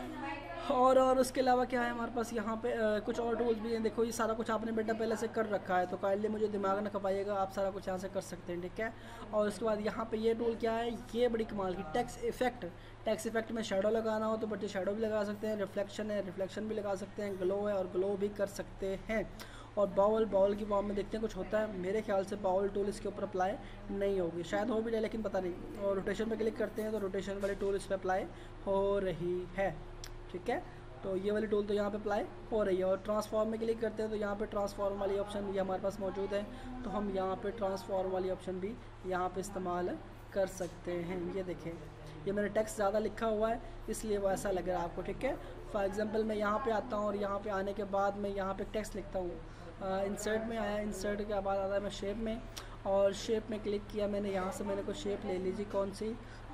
और और उसके अलावा क्या है हमारे पास यहाँ पे आ, कुछ और टूल्स भी हैं। देखो ये सारा कुछ आपने बेटा पहले से कर रखा है, तो काइंडली मुझे दिमाग न खपाइएगा, आप सारा कुछ यहाँ से कर सकते हैं, ठीक है। और उसके बाद यहाँ पे ये टूल क्या है, ये बड़ी कमाल की टेक्स्ट इफेक्ट। टेक्स्ट इफेक्ट में शेडो लगाना हो तो बच्चे शेडो भी लगा सकते हैं, रिफ्लेक्शन है रिफ्लेक्शन भी लगा सकते हैं, ग्लो है और ग्लो भी कर सकते हैं। और बाउल बाउल की फॉर्म में देखते हैं कुछ होता है, मेरे ख्याल से बाउल टूल इसके ऊपर अप्लाई नहीं होगी, शायद हो भी जाए लेकिन पता नहीं। और रोटेशन पे क्लिक करते हैं तो रोटेशन वाली टूल इस पर अप्लाई हो रही है, ठीक है। तो ये वाली टूल तो यहाँ पे अप्लाई हो रही है। और ट्रांसफॉर्म में क्लिक करते हैं तो यहाँ पे ट्रांसफॉर्म वाली ऑप्शन भी हमारे पास मौजूद है, तो हम यहाँ पे ट्रांसफॉर्म वाली ऑप्शन भी यहाँ पे इस्तेमाल कर सकते हैं। ये देखें, ये मेरा टेक्स्ट ज़्यादा लिखा हुआ है इसलिए वो ऐसा लग रहा है आपको, ठीक है। फॉर एग्जांपल मैं यहाँ पे आता हूँ, और यहाँ पे आने के बाद मैं यहाँ पे टेक्स्ट लिखता हूँ। इंसर्ट में आया, इंसर्ट के बाद आता है मैं शेप में, और शेप में क्लिक किया मैंने, यहाँ से मैंने कोई शेप ले लीजिए, कौन सी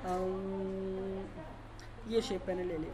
आम, ये शेप मैंने ले ली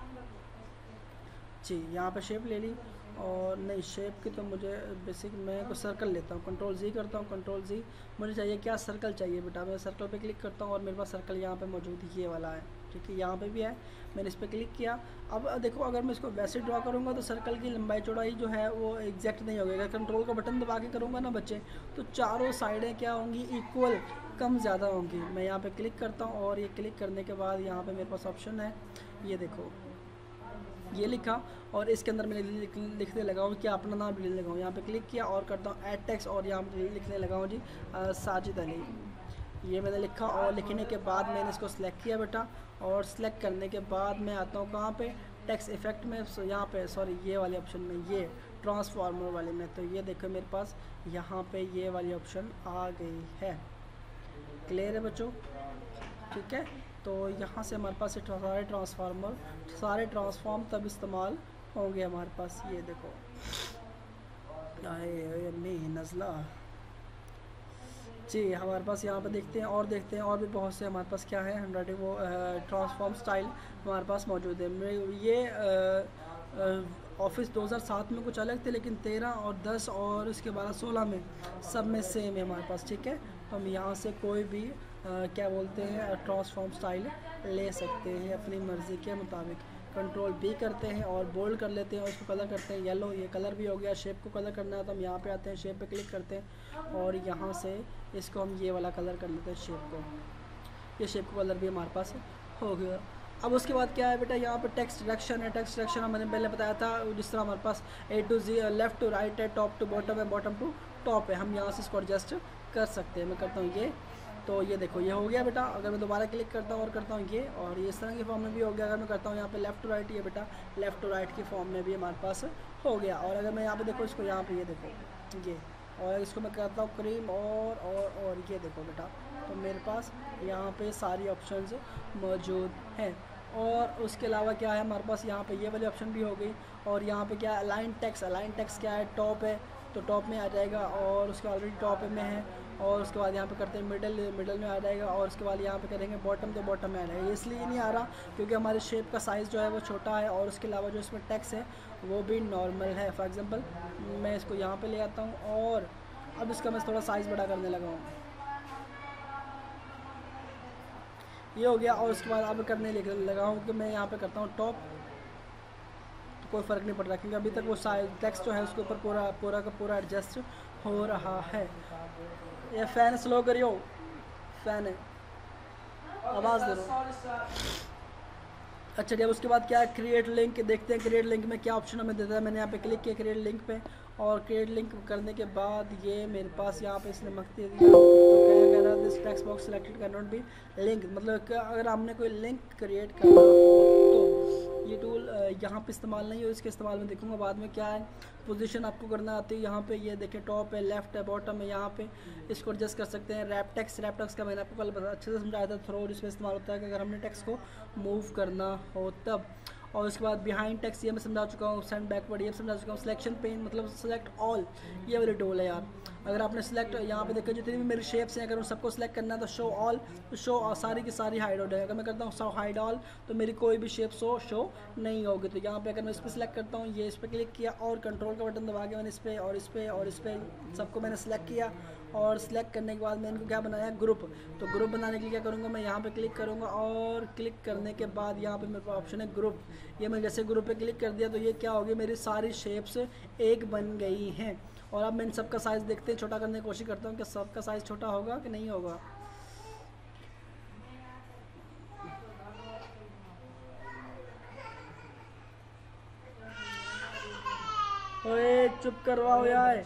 जी, यहाँ पे शेप ले ली। और नहीं शेप की तो मुझे बेसिक मैं को सर्कल लेता हूँ, कंट्रोल जी करता हूँ, कंट्रोल जी मुझे चाहिए क्या, सर्कल चाहिए बेटा। मैं सर्कल पे क्लिक करता हूँ और मेरे पास सर्कल यहाँ पे मौजूद ये वाला है, ठीक है। यहाँ पे भी है, मैंने इस पर क्लिक किया। अब देखो अगर मैं इसको वैसे ड्रॉ करूँगा तो सर्कल की लंबाई चौड़ाई जो है वो एग्जैक्ट नहीं होगी। अगर कंट्रोल का बटन दबा के करूँगा ना बच्चे, तो चारों साइडें क्या होंगी, इक्वल कम ज़्यादा होंगी। मैं यहाँ पर क्लिक करता हूँ, और ये क्लिक करने के बाद यहाँ पर मेरे पास ऑप्शन है, ये देखो ये लिखा, और इसके अंदर मैं लिख, लिखने लगा हूँ कि अपना नाम लिखने लगा हूँ। यहाँ पे क्लिक किया और करता हूँ ऐड टेक्स्ट, और यहाँ पे लिखने लगा हूँ जी आ, साजिद अली। ये मैंने लिखा, और लिखने के बाद मैंने इसको सिलेक्ट किया बेटा, और सिलेक्ट करने के बाद मैं आता हूँ कहाँ पे, टेक्स्ट इफेक्ट में, यहाँ पे सॉरी ये वाले ऑप्शन में, ये ट्रांसफॉर्मर वाले में। तो ये देखो मेरे पास यहाँ पर ये वाली ऑप्शन आ गई है। क्लियर है बच्चों, ठीक है। तो यहाँ से हमारे पास सारे ट्रांसफार्मर सारे ट्रांसफॉर्म तब इस्तेमाल होंगे हमारे पास। ये देखो आए नज़ला जी, हमारे पास यहाँ पे देखते हैं, और देखते हैं और भी बहुत से हमारे पास क्या है हैंड राइटिंग वो ट्रांसफॉर्म स्टाइल हमारे पास मौजूद है। ये ऑफिस दो हज़ार सात में कुछ अलग थे, लेकिन तेरह और दस और उसके बाद सोलह में सब में सेम है हमारे पास, ठीक है। तो हम यहाँ से कोई भी आ, क्या बोलते हैं ट्रांसफॉर्म स्टाइल ले सकते हैं अपनी मर्ज़ी के मुताबिक। कंट्रोल बी करते हैं और बोल्ड कर लेते हैं, और उसको कलर करते हैं येलो, ये कलर भी हो गया। शेप को कलर करना है तो हम यहाँ पे आते हैं, शेप पे क्लिक करते हैं, और यहाँ से इसको हम ये वाला कलर कर लेते हैं शेप को। ये शेप का कलर भी हमारे पास हो गया। अब उसके बाद क्या है बेटा, यहाँ पे टेक्स्ट डायरेक्शन है। टेक्स्ट डायरेक्शन हमने पहले बताया था, जिस तरह हमारे पास A to Z, left to right है, टॉप टू बॉटम है, बॉटम टू टॉप है, हम यहाँ से इसको एडजस्ट कर सकते हैं। मैं करता हूँ ये, तो ये देखो ये हो गया बेटा। अगर मैं दोबारा क्लिक करता हूँ और करता हूँ ये, और ये इस तरह की फॉर्म में भी हो गया। अगर मैं करता हूँ यहाँ पे लेफ़्ट टू राइट, ये बेटा लेफ़्ट टू राइट की फॉर्म में भी हमारे पास हो गया। और अगर मैं यहाँ पे देखो इसको, यहाँ पे ये देखो ये, और इसको मैं करता हूँ क्रीम और और और ये देखो बेटा, तो मेरे पास यहाँ पे सारी ऑप्शंस मौजूद हैं। और उसके अलावा क्या है हमारे पास, यहाँ पे ये वाली ऑप्शन भी हो गई। और यहाँ पे क्या है, अलाइन टेक्स्ट। अलाइन टेक्स्ट क्या है, टॉप है तो टॉप में आ जाएगा, और उसके ऑलरेडी टॉप में है। और उसके बाद यहाँ पे करते हैं मिडल, मिडल में आ जाएगा। और उसके बाद यहाँ पे करेंगे बॉटम, तो बॉटम में आ जाएगा। इसलिए नहीं आ रहा क्योंकि हमारे शेप का साइज़ जो है वो छोटा है, और उसके अलावा जो इसमें टेक्स्ट है वो भी नॉर्मल है। फॉर एग्जांपल मैं इसको यहाँ पे ले आता हूँ, और अब इसका मैं थोड़ा साइज़ बड़ा करने लगा हूँ, ये हो गया। और उसके बाद अब करने लगा हूँ कि मैं यहाँ पे करता हूँ टॉप, तो कोई फ़र्क नहीं पड़ रहा क्योंकि अभी तक वो साइज टेक्स्ट जो है उसके ऊपर पूरा पूरा का पूरा एडजस्ट हो रहा है। ये फ़ैन स्लो करियो, फ़ैन है, आवाज़ दे दो। अच्छा जब उसके बाद क्या है, क्रिएट लिंक। देखते हैं क्रिएट लिंक में क्या ऑप्शन हमें देता है। मैंने यहाँ पे क्लिक किया क्रिएट लिंक पे, और क्रिएट लिंक करने के बाद ये मेरे पास यहाँ पे इसने मख्ती दिया, तो क्या कह रहा है, this text box selected can not be link. मतलब कि अगर हमने कोई लिंक क्रिएट करना हो तो ये टूल यहाँ पे इस्तेमाल नहीं हो, इसके इस्तेमाल में देखूँगा बाद में। क्या है, पोजीशन आपको करना आती है। यहाँ पे ये देखें टॉप है, लेफ्ट है, बॉटम है, यहाँ पे इसको एडजस्ट कर सकते हैं। रैप टेक्स्ट, रैप टेक्स्ट का मैंने आपको कल अच्छे से समझाया था। थ्रो जिसमें इस्तेमाल होता है कि अगर हमने टेक्स्ट को मूव करना हो तब। और उसके बाद बिहाइंड टेक्स्ट ये मैं समझा चुका हूँ। सेंड बैकवर्ड ये समझा चुका हूँ। सिलेक्शन पेन मतलब सेलेक्ट ऑल, ये वाली टूल है यार। अगर आपने सेलेक्ट यहाँ पे देखो जितनी भी मेरी शेप्स हैं, अगर उन सबको सेलेक्ट करना है तो शो ऑल, तो शो सारी की सारी हाइड हो जाएगा। अगर मैं करता हूँ शो हाइड ऑल तो मेरी कोई भी शेप शो शो नहीं होगी। तो यहाँ पे अगर मैं इस पर सेलेक्ट करता हूँ, ये इस पर क्लिक किया और कंट्रोल का बटन दबा के मैंने इस पर और इस पर और इस पर सबको मैंने सेलेक्ट किया। और सेलेक्ट करने के बाद मैंने इनको क्या बनाया, ग्रुप। तो ग्रुप बनाने के लिए क्या करूँगा, मैं यहाँ पे क्लिक करूँगा, और क्लिक करने के बाद यहाँ पे मेरे पास ऑप्शन है ग्रुप। ये मैं जैसे ग्रुप पे क्लिक कर दिया तो ये क्या होगी, मेरी सारी शेप्स एक बन गई हैं। और अब मैं इन सबका साइज़ देखते हैं, छोटा करने की कोशिश करता हूँ कि सबका साइज़ छोटा होगा कि नहीं होगा। ओए चुप करवाओ यार।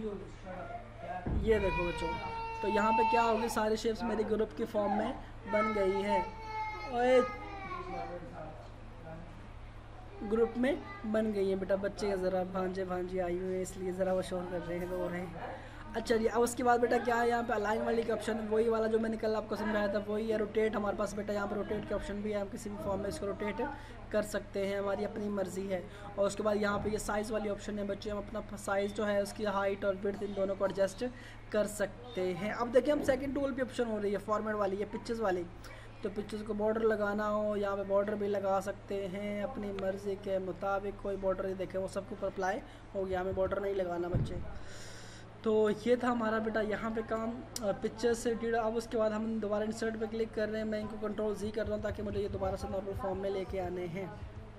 ये देखो बच्चों, तो यहाँ पे क्या होगी, सारी शेप्स मेरी ग्रुप की फॉर्म में बन गई हैं। ओए ग्रुप में बन गई है बेटा। बच्चे ज़रा भांजे भांजी आई हुए हैं इसलिए ज़रा वो शोर कर रहे हैं, रो रहे हैं। अच्छा जी, अब उसके बाद बेटा क्या है, यहाँ पे अलाइन वाली का ऑप्शन वही वाला जो मैंने कल आपको समझाया था वही है। रोटेट हमारे पास बेटा यहाँ पे रोटेट का ऑप्शन भी है, हम किसी भी फॉर्म में इसको रोटेट कर सकते हैं, हमारी अपनी मर्ज़ी है। और उसके बाद यहाँ पे ये साइज़ वाली ऑप्शन है बच्चे, हम अपना साइज़ जो है उसकी हाइट और विड्थ इन दोनों को एडजस्ट कर सकते हैं। अब देखिए हम सेकेंड टूल पे ऑप्शन हो रही है फॉर्मेट वाली, ये पिक्चर्स वाली। तो पिक्चर्स को बॉर्डर लगाना हो, यहाँ पे बॉर्डर भी लगा सकते हैं अपनी मर्ज़ी के मुताबिक। कोई बॉर्डर देखे वो सबके ऊपर अप्लाई हो गया, हमें बॉर्डर नहीं लगाना बच्चे। तो ये था हमारा बेटा यहाँ पे काम पिक्चर से रिलेटेड। अब उसके बाद हम दोबारा इंसर्ट पे क्लिक कर रहे हैं। मैं इनको कंट्रोल जी कर रहा हूँ ताकि मुझे ये दोबारा से नॉर्मल फॉर्म में लेके आने हैं।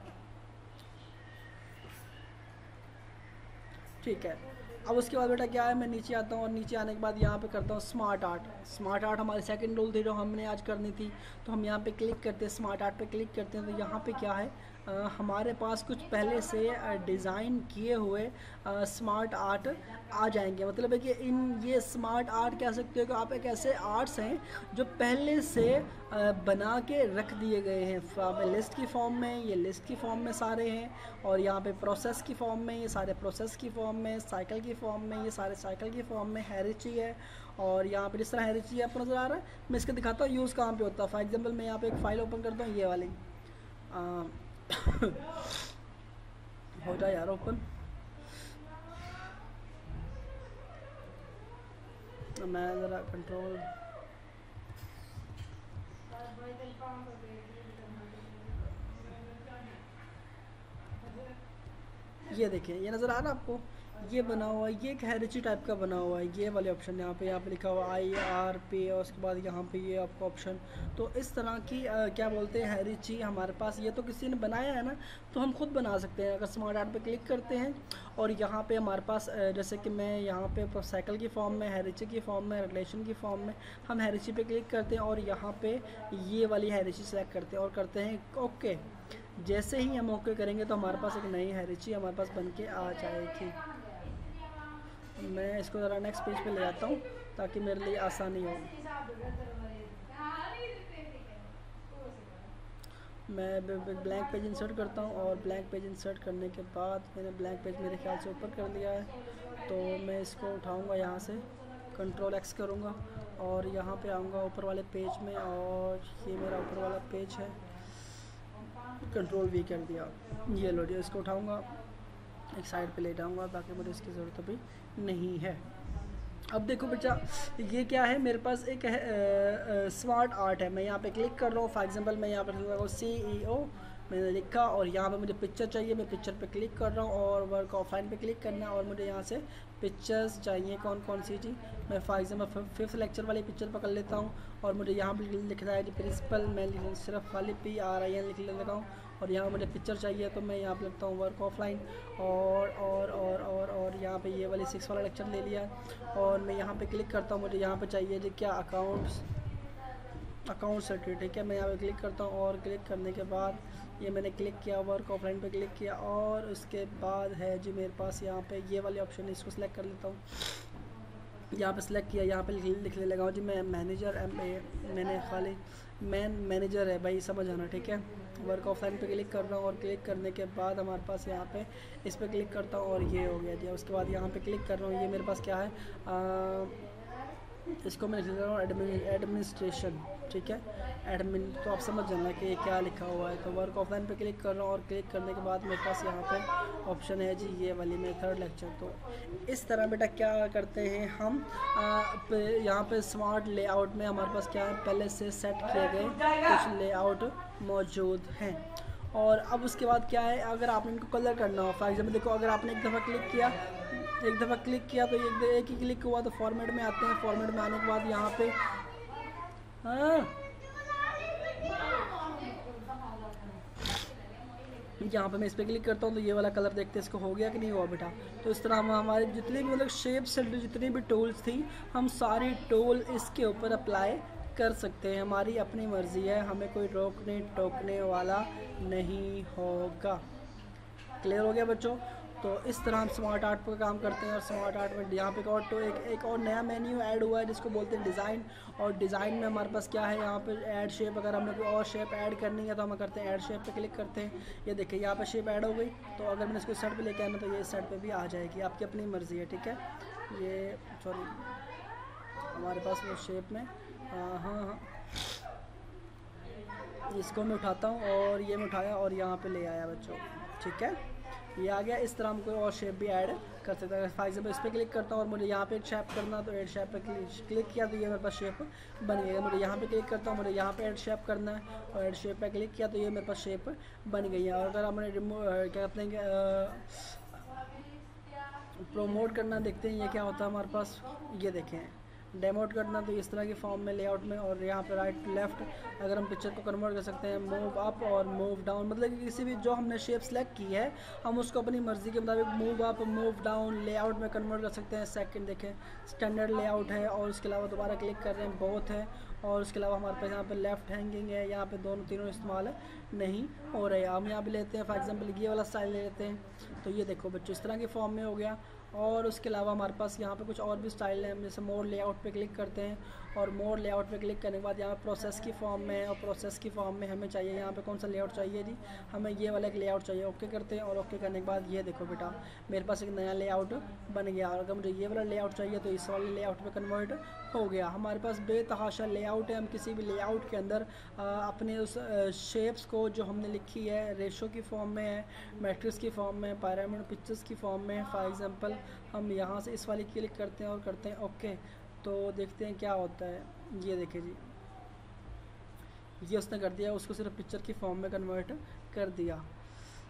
ठीक है, अब उसके बाद बेटा क्या है, मैं नीचे आता हूँ और नीचे आने के बाद यहाँ पे करता हूँ स्मार्ट आर्ट। स्मार्ट आर्ट हमारी सेकंड टूल थी जो हमने आज करनी थी। तो हम यहाँ पे क्लिक करते हैं, स्मार्ट आर्ट पे क्लिक करते हैं। तो यहाँ पे क्या है, आ, हमारे पास कुछ पहले से डिज़ाइन किए हुए आ, स्मार्ट आर्ट आ जाएंगे। मतलब है कि इन ये स्मार्ट आर्ट कह सकते हो कि आप एक ऐसे आर्ट्स हैं जो पहले से आ, बना के रख दिए गए हैं लिस्ट की फॉर्म में। ये लिस्ट की फॉर्म में सारे हैं, और यहाँ पे प्रोसेस की फॉर्म में ये सारे प्रोसेस की फॉर्म में, साइकिल की फॉर्म में ये सारे साइकिल की फॉर्म में, हैरिची है। और यहाँ पे जिस तरह हैरिची आपको नज़र आ रहा है, मैं इसका दिखाता हूँ यूज़ कहाँ पे होता है। फॉर एग्जांपल मैं यहाँ पे एक फ़ाइल ओपन करता हूँ, ये वाली आ, हो जाए यार ओपन। मैं ज़रा कंट्रोल, ये देखें, ये नज़र आ रहा है आपको, ये बना हुआ है, ये एक हैरिची टाइप का बना हुआ है, ये वाले ऑप्शन यहाँ पे यहाँ पे लिखा हुआ आई आर पी, और उसके बाद यहाँ पे ये आपका ऑप्शन। तो इस तरह की आ, क्या बोलते हैं हैरिची हमारे पास, ये तो किसी ने बनाया है ना, तो हम खुद बना सकते हैं। अगर स्मार्ट आर्ट पे क्लिक करते हैं और यहाँ पे हमारे पास जैसे कि मैं यहाँ पे साइकिल की फॉर्म में, हैरिची की फॉर्म में, रिलेशन की फॉर्म में, हम हैरिची पे क्लिक करते हैं और यहाँ पे ये वाली हैरिची सेलेक्ट करते हैं और करते हैं ओके। जैसे ही हम ओके करेंगे तो हमारे पास एक नई हैरिची हमारे पास बन के आ जाएगी। मैं इसको ज़रा नेक्स्ट पेज पे ले जाता हूँ ताकि मेरे लिए आसानी हो। मैं ब्लैंक पेज इंसर्ट करता हूँ और ब्लैंक पेज इंसर्ट करने के बाद मैंने ब्लैंक पेज मेरे ख्याल से ऊपर कर लिया है, तो मैं इसको उठाऊँगा यहाँ से, कंट्रोल एक्स करूँगा और यहाँ पे आऊँगा ऊपर वाले पेज में, और ये मेरा ऊपर वाला पेज है, कंट्रोल वी कर दिया, ये लो जी। इसको उठाऊँगा एक साइड पे ले जाऊँगा ताकि मुझे इसकी ज़रूरत अभी नहीं है। अब देखो बच्चा, ये क्या है, मेरे पास एक है स्मार्ट आर्ट है। मैं यहाँ पे क्लिक कर रहा हूँ, फॉर एग्जांपल मैं यहाँ पर सी ई ओ मैंने लिखा और यहाँ पे मुझे पिक्चर चाहिए, मैं पिक्चर पे क्लिक कर रहा हूँ और वर्क ऑफलाइन पे क्लिक करना है और मुझे यहाँ से पिक्चर्स चाहिए कौन कौन सी जी। मैं फॉर एग्जांपल फिफ्थ लेक्चर वाली पिक्चर पकड़ लेता हूँ और मुझे यहाँ पर लिख रहा है कि प्रिंसिपल, मैं सिर्फ खाली पी आर आई एन लिख लेता हूँ और यहाँ मुझे पिक्चर चाहिए तो मैं यहाँ पे लिखता हूँ वर्क ऑफलाइन और और और और और यहाँ पे ये वाली सिक्स वाला लेक्चर ले लिया और मैं यहाँ पे क्लिक करता हूँ। मुझे यहाँ पे चाहिए जी क्या, अकाउंट्स, अकाउंट सर्टिफिकेट, ठीक है। मैं यहाँ पे क्लिक करता हूँ और क्लिक करने के बाद ये मैंने क्लिक किया, वर्क ऑफलाइन पे क्लिक किया और उसके बाद है जी मेरे पास यहाँ पे ये वाले ऑप्शन, इसको सिलेक्ट कर लेता हूँ। यहाँ पे सिलेक्ट किया, यहाँ पे लिखने लगा हूँ जी मैं मैनेजर एम ए, मैंने खाली मैन मैनेजर है भाई, समझ आना, ठीक है। वर्क ऑफलाइन पे क्लिक कर रहा हूँ और क्लिक करने के बाद हमारे पास यहाँ पे इस पर क्लिक करता हूँ और ये हो गया जी। उसके बाद यहाँ पे क्लिक कर रहा हूँ, ये मेरे पास क्या है, आ, इसको मैं लिख रहा हूँ एडमिन एडमिनिस्ट्रेशन, ठीक है, एडमिन, तो आप समझ जाना कि ये क्या लिखा हुआ है। तो वर्क ऑफलाइन पे क्लिक कर रहा हूँ और क्लिक करने के बाद मेरे पास यहाँ पे ऑप्शन है जी ये वाली में थर्ड लेक्चर। तो इस तरह बेटा क्या करते हैं हम, यहाँ पे स्मार्ट लेआउट में हमारे पास क्या है, पहले से सेट किए गए कुछ लेआउट मौजूद हैं और अब उसके बाद क्या है, अगर आपने इनको कलर करना हो, फॉर एग्जाम्पल देखो अगर आपने एक दफ़ा क्लिक किया एक दफ़ा क्लिक किया तो एक एक ही क्लिक हुआ तो फॉर्मेट में आते हैं। फॉर्मेट में आने के बाद यहाँ पे हाँ यहाँ पे मैं इस पर क्लिक करता हूँ तो ये वाला कलर देखते हैं इसको हो गया कि नहीं हुआ बेटा। तो इस तरह हम हमारे जितने भी मतलब शेप्स जितनी भी टूल्स थी हम सारी टूल इसके ऊपर अप्लाई कर सकते हैं, हमारी अपनी मर्ज़ी है, हमें कोई रोकने टोकने वाला नहीं होगा। क्लियर हो गया बच्चों। तो इस तरह हम स्मार्ट आर्ट पर काम करते हैं और स्मार्ट आर्ट में यहाँ पे और तो एक एक और नया मेन्यू ऐड हुआ है जिसको बोलते हैं डिज़ाइन, और डिज़ाइन में हमारे पास क्या है, यहाँ पे ऐड शेप, अगर हमने कोई और शेप ऐड करनी है तो हम करते हैं ऐड शेप पे क्लिक करते हैं। ये देखिए यहाँ पे शेप ऐड हो गई, तो अगर मैंने इसको सेट पे लेके आना तो ये सेट पे भी आ जाएगी, आपकी अपनी मर्ज़ी है, ठीक है। ये सॉरी हमारे पास वो शेप में हाँ हाँ हाँ इसको मैं उठाता हूँ और ये मैं उठाया और यहाँ पे ले आया बच्चों, ठीक है, ये आ गया। इस तरह हम कोई और शेप भी ऐड कर सकते हैं। फॉर एग्जाम्पल इस पर क्लिक करता हूँ और मुझे यहाँ पे एक शेप करना तो ऐड शेप पे क्लिक किया तो ये मेरे पास शेप बन गया। मुझे यहाँ पे क्लिक करता हूँ, मुझे यहाँ पे ऐड शेप करना है और ऐड शेप पे क्लिक किया तो ये मेरे पास शेप बन गई है। और अगर हमने रिमूव क्या कहते हैं प्रोमोट करना, देखते हैं ये क्या होता है हमारे पास, ये देखें डेमोट करना तो इस तरह की फॉर्म में लेआउट में, और यहाँ पे राइट टू लेफ़्ट अगर हम पिक्चर को कन्वर्ट कर सकते हैं, मूव अप और मूव डाउन, मतलब कि किसी भी जो हमने शेप सेलेक्ट की है हम उसको अपनी मर्ज़ी के मुताबिक move up move down layout में कन्वर्ट कर सकते हैं। सेकंड देखें स्टैंडर्ड लेआउट है और उसके अलावा दोबारा क्लिक कर रहे हैं बहुत है, और उसके अलावा हमारे पास यहाँ पे लेफ़्ट हैंगिंग है, यहाँ पे दोनों तीनों इस्तेमाल नहीं हो रहे। हम यहाँ पे लेते हैं फॉर एग्जांपल ये वाला स्टाइल ले लेते हैं, तो ये देखो बच्चों इस तरह के फॉर्म में हो गया। और उसके अलावा हमारे पास यहाँ पे कुछ और भी स्टाइल है, जैसे मोर लेआउट पे क्लिक करते हैं और मोर लेआउट पे क्लिक करने के बाद यहाँ प्रोसेस की फॉर्म में है, और प्रोसेस की फॉर्म में हमें चाहिए यहाँ पे कौन सा लेआउट चाहिए जी, हमें ये वाला एक लेआउट चाहिए। ओके करते हैं और ओके करने के बाद ये देखो बेटा मेरे पास एक नया लेआउट बन गया, और अगर मुझे ये वाला लेआउट चाहिए तो इस वाले लेआउट पे कन्वर्ट हो गया। हमारे पास बेतहाशा लेआउट है, हम किसी भी लेआउट के अंदर आ, अपने उस शेप्स को जो हमने लिखी है रेशो की फॉर्म में है, मैट्रिक्स की फॉर्म में, पैरामिड पिक्चर्स की फॉर्म में, फॉर एग्जांपल हम यहाँ से इस वाली क्लिक करते हैं और करते हैं ओके, तो देखते हैं क्या होता है। ये देखिए जी ये उसने कर दिया, उसको सिर्फ पिक्चर की फॉर्म में कन्वर्ट कर दिया।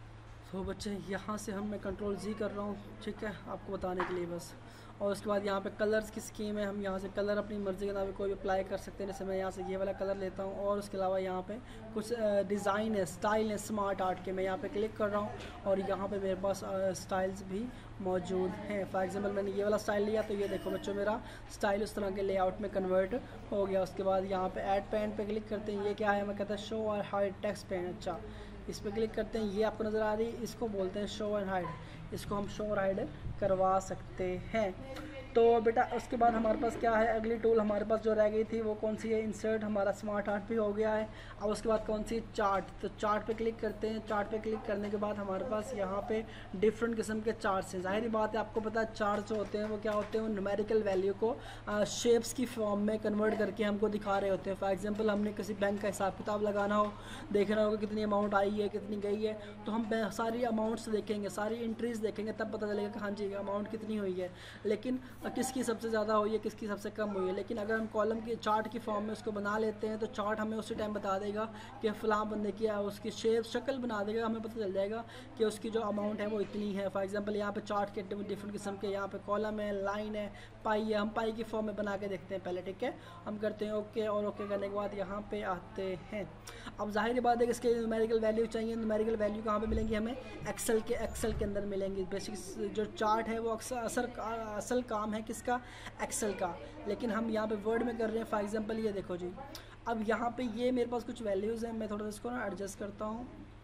तो बच्चे यहाँ से हम मैं कंट्रोल जी कर रहा हूँ, ठीक है, आपको बताने के लिए बस। और उसके बाद यहाँ पे कलर्स की स्कीम है, हम यहाँ से कलर अपनी मर्ज़ी के नाम कोई भी अप्लाई कर सकते हैं। जैसे मैं यहाँ से ये वाला कलर लेता हूँ, और उसके अलावा यहाँ पे कुछ डिज़ाइन है, स्टाइल है स्मार्ट आर्ट के, मैं यहाँ पे क्लिक कर रहा हूँ और यहाँ पे मेरे पास स्टाइल्स भी मौजूद हैं। फॉर एग्जांपल मैंने ये वाला स्टाइल लिया, तो ये देखो बच्चों मेरा स्टाइल उस तरह के लेआउट में कन्वर्ट हो गया। उसके बाद यहाँ पे ऐड पेन पे क्लिक करते हैं, ये क्या है, मैं कहता है शो और हाइड टेक्स्ट पेन। अच्छा, इस पर क्लिक करते हैं, ये आपको नज़र आ रही है, इसको बोलते हैं शो एंड हाइड, इसको हम शो और हाइड करवा सकते हैं। तो बेटा उसके बाद हमारे पास क्या है, अगली टूल हमारे पास जो रह गई थी वो कौन सी है, इंसर्ट, हमारा स्मार्ट आर्ट भी हो गया है। अब उसके बाद कौन सी, चार्ट, तो चार्ट पे क्लिक करते हैं। चार्ट पे क्लिक करने के बाद हमारे पास यहाँ पे डिफरेंट किस्म के चार्ट्स हैं। ज़ाहिर बात है आपको पता है चार्ट जो होते हैं वो क्या होते हैं, वो न्यूमेरिकल वैल्यू को शेप्स की फॉर्म में कन्वर्ट करके हमको दिखा रहे होते हैं। फॉर एग्जाम्पल हमने किसी बैंक का हिसाब किताब लगाना हो, देखना होगा कितनी अमाउंट आई है कितनी गई है, तो हम सारी अमाउंट्स देखेंगे, सारी एंट्रीज देखेंगे, तब पता चलेगा कि हाँ जी अमाउंट कितनी हुई है, लेकिन किसकी सबसे ज़्यादा हुई है किसकी सबसे कम हुई है। लेकिन अगर हम कॉलम की चार्ट की फॉर्म में उसको बना लेते हैं तो चार्ट हमें उसी टाइम बता देगा कि फ़लाँ बंदे की उसकी शेप शक्ल बना देगा, हमें पता चल जाएगा कि उसकी जो अमाउंट है वो इतनी है। फॉर एग्जांपल यहाँ पे चार्ट के डिफरेंट किस्म के यहाँ पे कॉलम है, लाइन है, पाई है, हम पाई की फॉर्म में बना के देखते हैं पहले, ठीक है। हम करते हैं ओके, और ओके करने के बाद यहाँ पे आते हैं। अब जाहिर बात है कि इसके न्यूमेरिकल वैल्यू चाहिए, न्यूमेरिकल वैल्यू कहाँ पे मिलेंगी, हमें एक्सेल के एक्सेल के अंदर मिलेंगी। बेसिक जो चार्ट है वो अक्सर असर असल काम है किसका, एक्सेल का, लेकिन हम यहाँ पे वर्ड में कर रहे हैं। फॉर एग्जांपल ये देखो जी, अब यहाँ पे ये मेरे पास कुछ वैल्यूज़ हैं, मैं थोड़ा सा इसको ना एडजस्ट करता हूँ,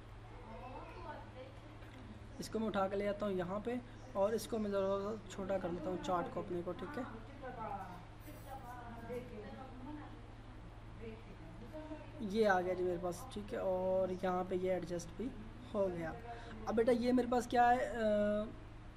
इसको मैं उठा के ले आता हूँ यहाँ पे, और इसको मैं ज़रा छोटा कर लेता हूँ चार्ट को अपने को, ठीक है। ये आ गया जी मेरे पास, ठीक है, और यहाँ पे ये एडजस्ट भी हो गया। अब बेटा ये मेरे पास क्या है आ,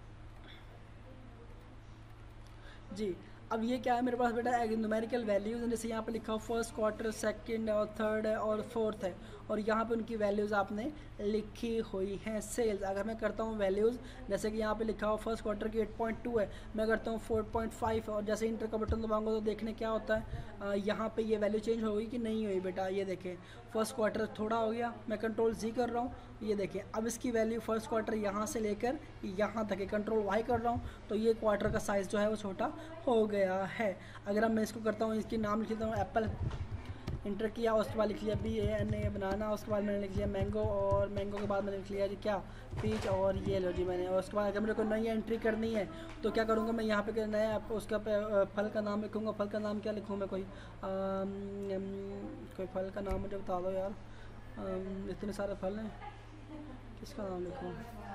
जी, अब ये क्या है मेरे पास बेटा, न्यूमेरिकल वैल्यूज़, जैसे यहाँ पे लिखा हो फर्स्ट क्वार्टर, सेकंड और थर्ड है और फोर्थ है, और यहाँ पे उनकी वैल्यूज़ आपने लिखी हुई हैं। सेल्स अगर मैं करता हूँ वैल्यूज़, जैसे कि यहाँ पे लिखा हो फर्स्ट क्वार्टर की एट पॉइंट टू है, मैं करता हूँ फोर पॉइंट फाइव, और जैसे इंटर का बटन दबाऊंगा तो देखने क्या होता है, आ, यहाँ पे ये वैल्यू चेंज हो गई कि नहीं हुई बेटा। ये देखें फर्स्ट क्वार्टर थोड़ा हो गया, मैं कंट्रोल जी कर रहा हूँ, ये देखें अब इसकी वैल्यू फर्स्ट क्वार्टर यहाँ से लेकर यहाँ तक है, कंट्रोल वाई कर रहा हूँ तो ये क्वार्टर का साइज़ जो है वो छोटा हो गया है। अगर अब मैं इसको करता हूँ, इसकी नाम लिख लेता हूँ एप्पल, इंटर किया, उसके बाद लिख लिया बी ए एन ए बनाना, उसके बाद मैंने लिख लिया मैंगो, और मैंगो के बाद मैंने लिख लिया जी क्या, पीच, और ये लो जी मैंने। और उसके बाद अगर मेरे को नई एंट्री करनी है तो क्या करूँगा, मैं यहाँ पे नया उसका पे फल का नाम लिखूँगा। फल का नाम क्या लिखूँ मैं, कोई आम, कोई फल का नाम मुझे बता दो यार, आम, इतने सारे फल हैं, किसका नाम लिखूँ,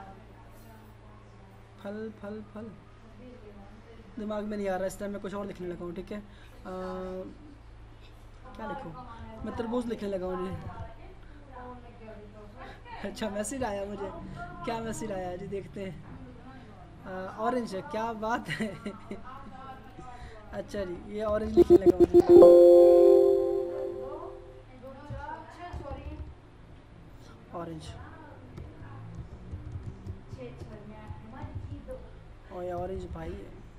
फल फल फल दिमाग में नहीं आ रहा, इस टाइम मैं कुछ और लिखने लगा हूँ, ठीक है। आ, क्या लिखूँ, मैं तरबूज लिखने लगा हूँ जी। अच्छा मैसेज आया मुझे, क्या मैसेज आया जी, देखते हैं। ऑरेंज है, क्या बात है। अच्छा जी, ये ऑरेंज लिखने लगा मुझे, ऑरेंज, और ये ऑरेंज भाई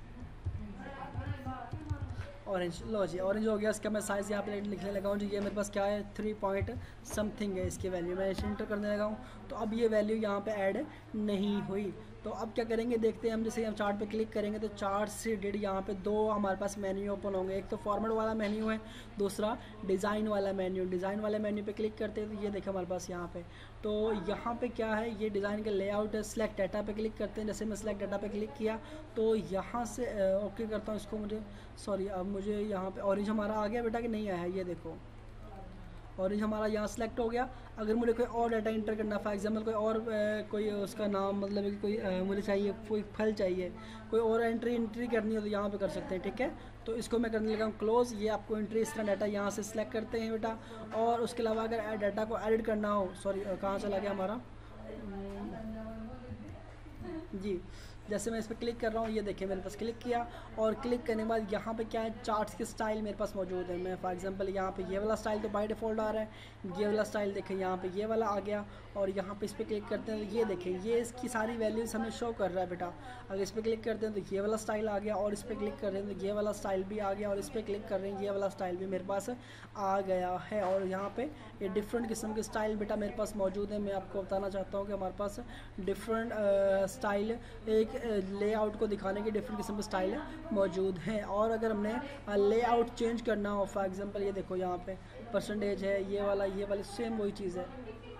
ऑरेंज, लो जी ऑरेंज हो गया। इसका मैं साइज़ यहाँ पे लिखने लगा हूँ जी, ये मेरे पास क्या है थ्री पॉइंट समथिंग है इसकी वैल्यू, मैं इसे इंटर करने लगा हूँ तो अब ये वैल्यू यहाँ पे ऐड नहीं हुई। तो अब क्या करेंगे देखते हैं हम, जैसे हम चार्ट पे क्लिक करेंगे तो चार्ट से डेट यहाँ पे दो हमारे पास मेन्यू ओपन होंगे, एक तो फॉर्मेट वाला मेन्यू है, दूसरा डिज़ाइन वाला मेन्यू। डिज़ाइन वाले मेन्यू पे क्लिक करते हैं तो ये देखें हमारे पास यहाँ पे, तो यहाँ पे क्या है, ये डिज़ाइन का लेआउट है। सिलेक्ट डाटा पे क्लिक करते हैं, जैसे मैं सिलेक्ट डाटा पे क्लिक किया तो यहाँ से ओके करता हूँ इसको, मुझे सॉरी अब मुझे यहाँ पे ऑरेंज हमारा आ गया बेटा कि नहीं आया है, ये देखो ऑरेंज हमारा यहाँ सेलेक्ट हो गया। अगर मुझे कोई और डाटा इंटर करना, फॉर एग्जांपल कोई और ए, कोई उसका नाम मतलब कि कोई ए, मुझे चाहिए कोई फल चाहिए, कोई और एंट्री एंट्री करनी हो तो यहाँ पे कर सकते हैं, ठीक है। तो इसको मैं करने लगा हूँ क्लोज़। ये आपको एंट्री इस तरह डाटा यहाँ से सिलेक्ट करते हैं बेटा। और उसके अलावा अगर डाटा को एडिट करना हो, सॉरी कहाँ चला गया हमारा जी, जैसे मैं इस पर क्लिक कर रहा हूँ, ये देखिए मेरे पास क्लिक किया और क्लिक करने के बाद यहाँ पे क्या है, चार्ट्स के स्टाइल मेरे पास मौजूद है। मैं फॉर एग्जांपल यहाँ पे ये वाला स्टाइल तो बाय डिफ़ॉल्ट आ रहा है, ये वाला स्टाइल देखें यहाँ पे ये वाला आ गया, और यहाँ पे इस पर क्लिक करते हैं तो ये देखें ये इसकी सारी वैल्यूज़ हमें शो कर रहा है बेटा। अगर इस पर क्लिक करते हैं तो ये वाला स्टाइल आ गया, और इस पर क्लिक कर रहे हैं तो ये वाला स्टाइल भी आ गया, और इस पर क्लिक कर रहे हैं ये वाला स्टाइल भी मेरे पास आ गया है। और यहाँ पे ये डिफरेंट किस्म के स्टाइल बेटा मेरे पास मौजूद है। मैं आपको बताना चाहता हूँ कि हमारे पास डिफरेंट स्टाइल, एक लेआउट को दिखाने के डिफरेंट किस्म के स्टाइल मौजूद हैं। और अगर हमने लेआउट चेंज करना हो, फॉर एग्जांपल ये देखो यहाँ पे परसेंटेज है, ये वाला ये वाली सेम वही चीज़ है।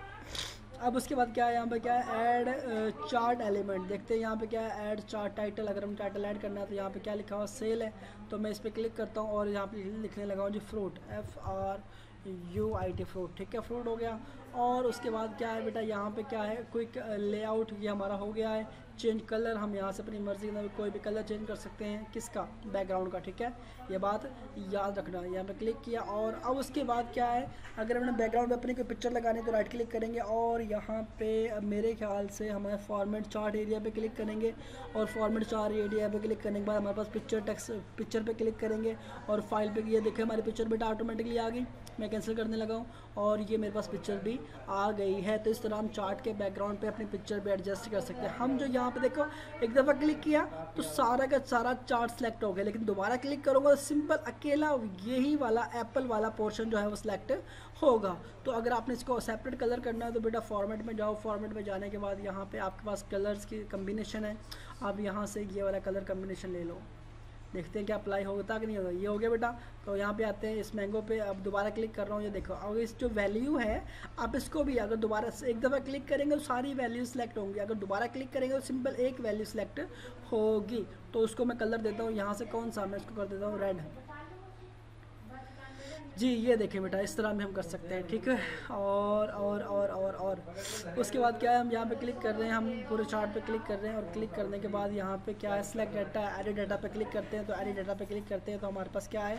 अब उसके बाद क्या है, यहाँ पे क्या है, ऐड चार्ट एलिमेंट। देखते हैं यहाँ पे क्या है, ऐड चार्ट टाइटल। अगर हम टाइटल ऐड करना है तो यहाँ पे क्या लिखा हुआ, सेल है, तो मैं इस पर क्लिक करता हूँ और यहाँ पे लिखने लगा हूँ जी fruit, F R U I T fruit, ठीक है, फ्रूट हो गया। और उसके बाद क्या है बेटा, यहाँ पे क्या है, क्विक लेआउट, ये हमारा हो गया है। चेंज कलर, हम यहाँ से अपनी मर्जी के कोई भी कलर चेंज कर सकते हैं, किसका, बैकग्राउंड का, ठीक है, ये बात याद रखना। यहाँ पे क्लिक किया और अब उसके बाद क्या है, अगर हमने बैकग्राउंड पे अपनी कोई पिक्चर लगानी है तो राइट क्लिक करेंगे और यहाँ पे मेरे ख्याल से हमारे फॉर्मेट चार्ट एरिया पे क्लिक करेंगे, और फॉर्मेट चार्ट एरिया पे क्लिक करने के बाद हमारे पास पिक्चर टेक्स्ट, पिक्चर पे क्लिक करेंगे और फाइल पे, ये देखें हमारी पिक्चर बेटा ऑटोमेटिकली आ गई। मैं कैंसिल करने लगा हूँ और ये मेरे पास पिक्चर भी आ गई है। तो इस तरह हम चार्ट के बैकग्राउंड पे अपनी पिक्चर भी एडजस्ट कर सकते हैं। हम जो यहाँ पे देखो एक दफ़ा क्लिक किया तो सारा का सारा चार्ट सेलेक्ट हो गया, लेकिन दोबारा क्लिक करूँगा तो सिंपल अकेला यही वाला एप्पल वाला पोर्शन जो है वो सिलेक्ट होगा। तो अगर आपने इसको सेपरेट कलर करना है तो बेटा फॉर्मेट में जाओ, फॉर्मेट में जाने के बाद यहाँ पे आपके पास कलर्स की कम्बिनेशन है, आप यहाँ से ये वाला कलर कम्बिनेशन ले लो, देखते हैं क्या अप्लाई होता कि नहीं होगा। ये हो गया बेटा। तो यहाँ पे आते हैं इस मैंगो पे, अब दोबारा क्लिक कर रहा हूँ, ये देखो अब इस जो वैल्यू है आप इसको भी अगर दोबारा से एक दफ़ा क्लिक करेंगे तो सारी वैल्यू सेलेक्ट होंगी, अगर दोबारा क्लिक करेंगे तो सिंपल एक वैल्यू सेलेक्ट होगी। तो उसको मैं कलर देता हूँ यहाँ से, कौन सा, मैं इसको कर देता हूँ रेड जी। ये देखें बेटा इस तरह में हम कर सकते हैं, ठीक है। और और और और और उसके बाद क्या है, हम यहाँ पे क्लिक कर रहे हैं, हम पूरे चार्ट पे क्लिक कर रहे हैं और क्लिक करने के बाद यहाँ पे क्या है, सेलेक्ट डाटा, एडिट डाटा पे क्लिक करते हैं। तो एडिट डाटा पे क्लिक करते हैं तो हमारे पास क्या है,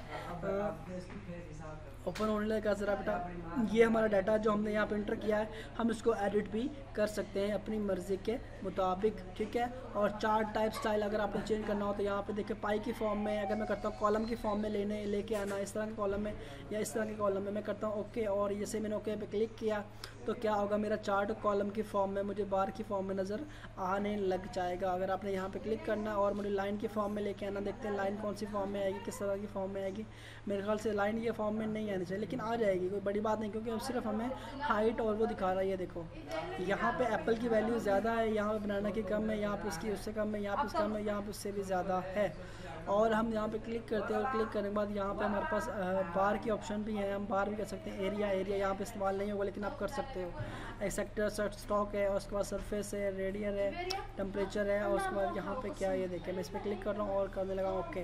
ओपन होने लगा ज़रा बेटा, ये हमारा डाटा जो हमने यहाँ पे इंटर किया है हम इसको एडिट भी कर सकते हैं अपनी मर्ज़ी के मुताबिक, ठीक है। और चार्ट टाइप स्टाइल अगर आपने चेंज करना हो तो यहाँ पे देखिए पाई की फॉर्म में, अगर मैं करता हूँ कॉलम की फॉर्म में लेने लेके आना, इस तरह के कॉलम में या इस तरह के कॉलम में मैं करता हूँ ओके, और जैसे मैंने ओके पे क्लिक किया तो क्या होगा, मेरा चार्ट कॉलम की फॉर्म में मुझे बार की फॉर्म में नज़र आने लग जाएगा। अगर आपने यहाँ पे क्लिक करना और मुझे लाइन की फॉर्म में लेके आना, देखते हैं लाइन कौन सी फॉर्म में आएगी, किस तरह की फॉर्म में आएगी। मेरे ख्याल से लाइन ये फॉर्म में नहीं आनी चाहिए, लेकिन आ जाएगी, कोई बड़ी बात नहीं, क्योंकि अब सिर्फ हमें हाइट और वो दिखा रहा है। ये देखो यहाँ पे एप्पल की वैल्यू ज़्यादा है, यहाँ पे बनाना की कम है, यहाँ पे उसकी उससे कम है, यहाँ पे उससे कम है, यहाँ पे उससे भी ज़्यादा है। और हम यहाँ पे क्लिक करते हैं और क्लिक करने के बाद यहाँ पे हमारे पास बार की ऑप्शन भी है, हम बार भी कर सकते हैं। एरिया एरिया यहाँ पे इस्तेमाल नहीं होगा लेकिन आप कर सकते हो। एक सेक्टर स्टॉक है और उसके बाद सरफेस है, रेडियर है, टेम्परेचर है, और उसके बाद यहाँ पे क्या, ये देखें मैं इस पर क्लिक कर रहा हूँ और करने लगा ओके।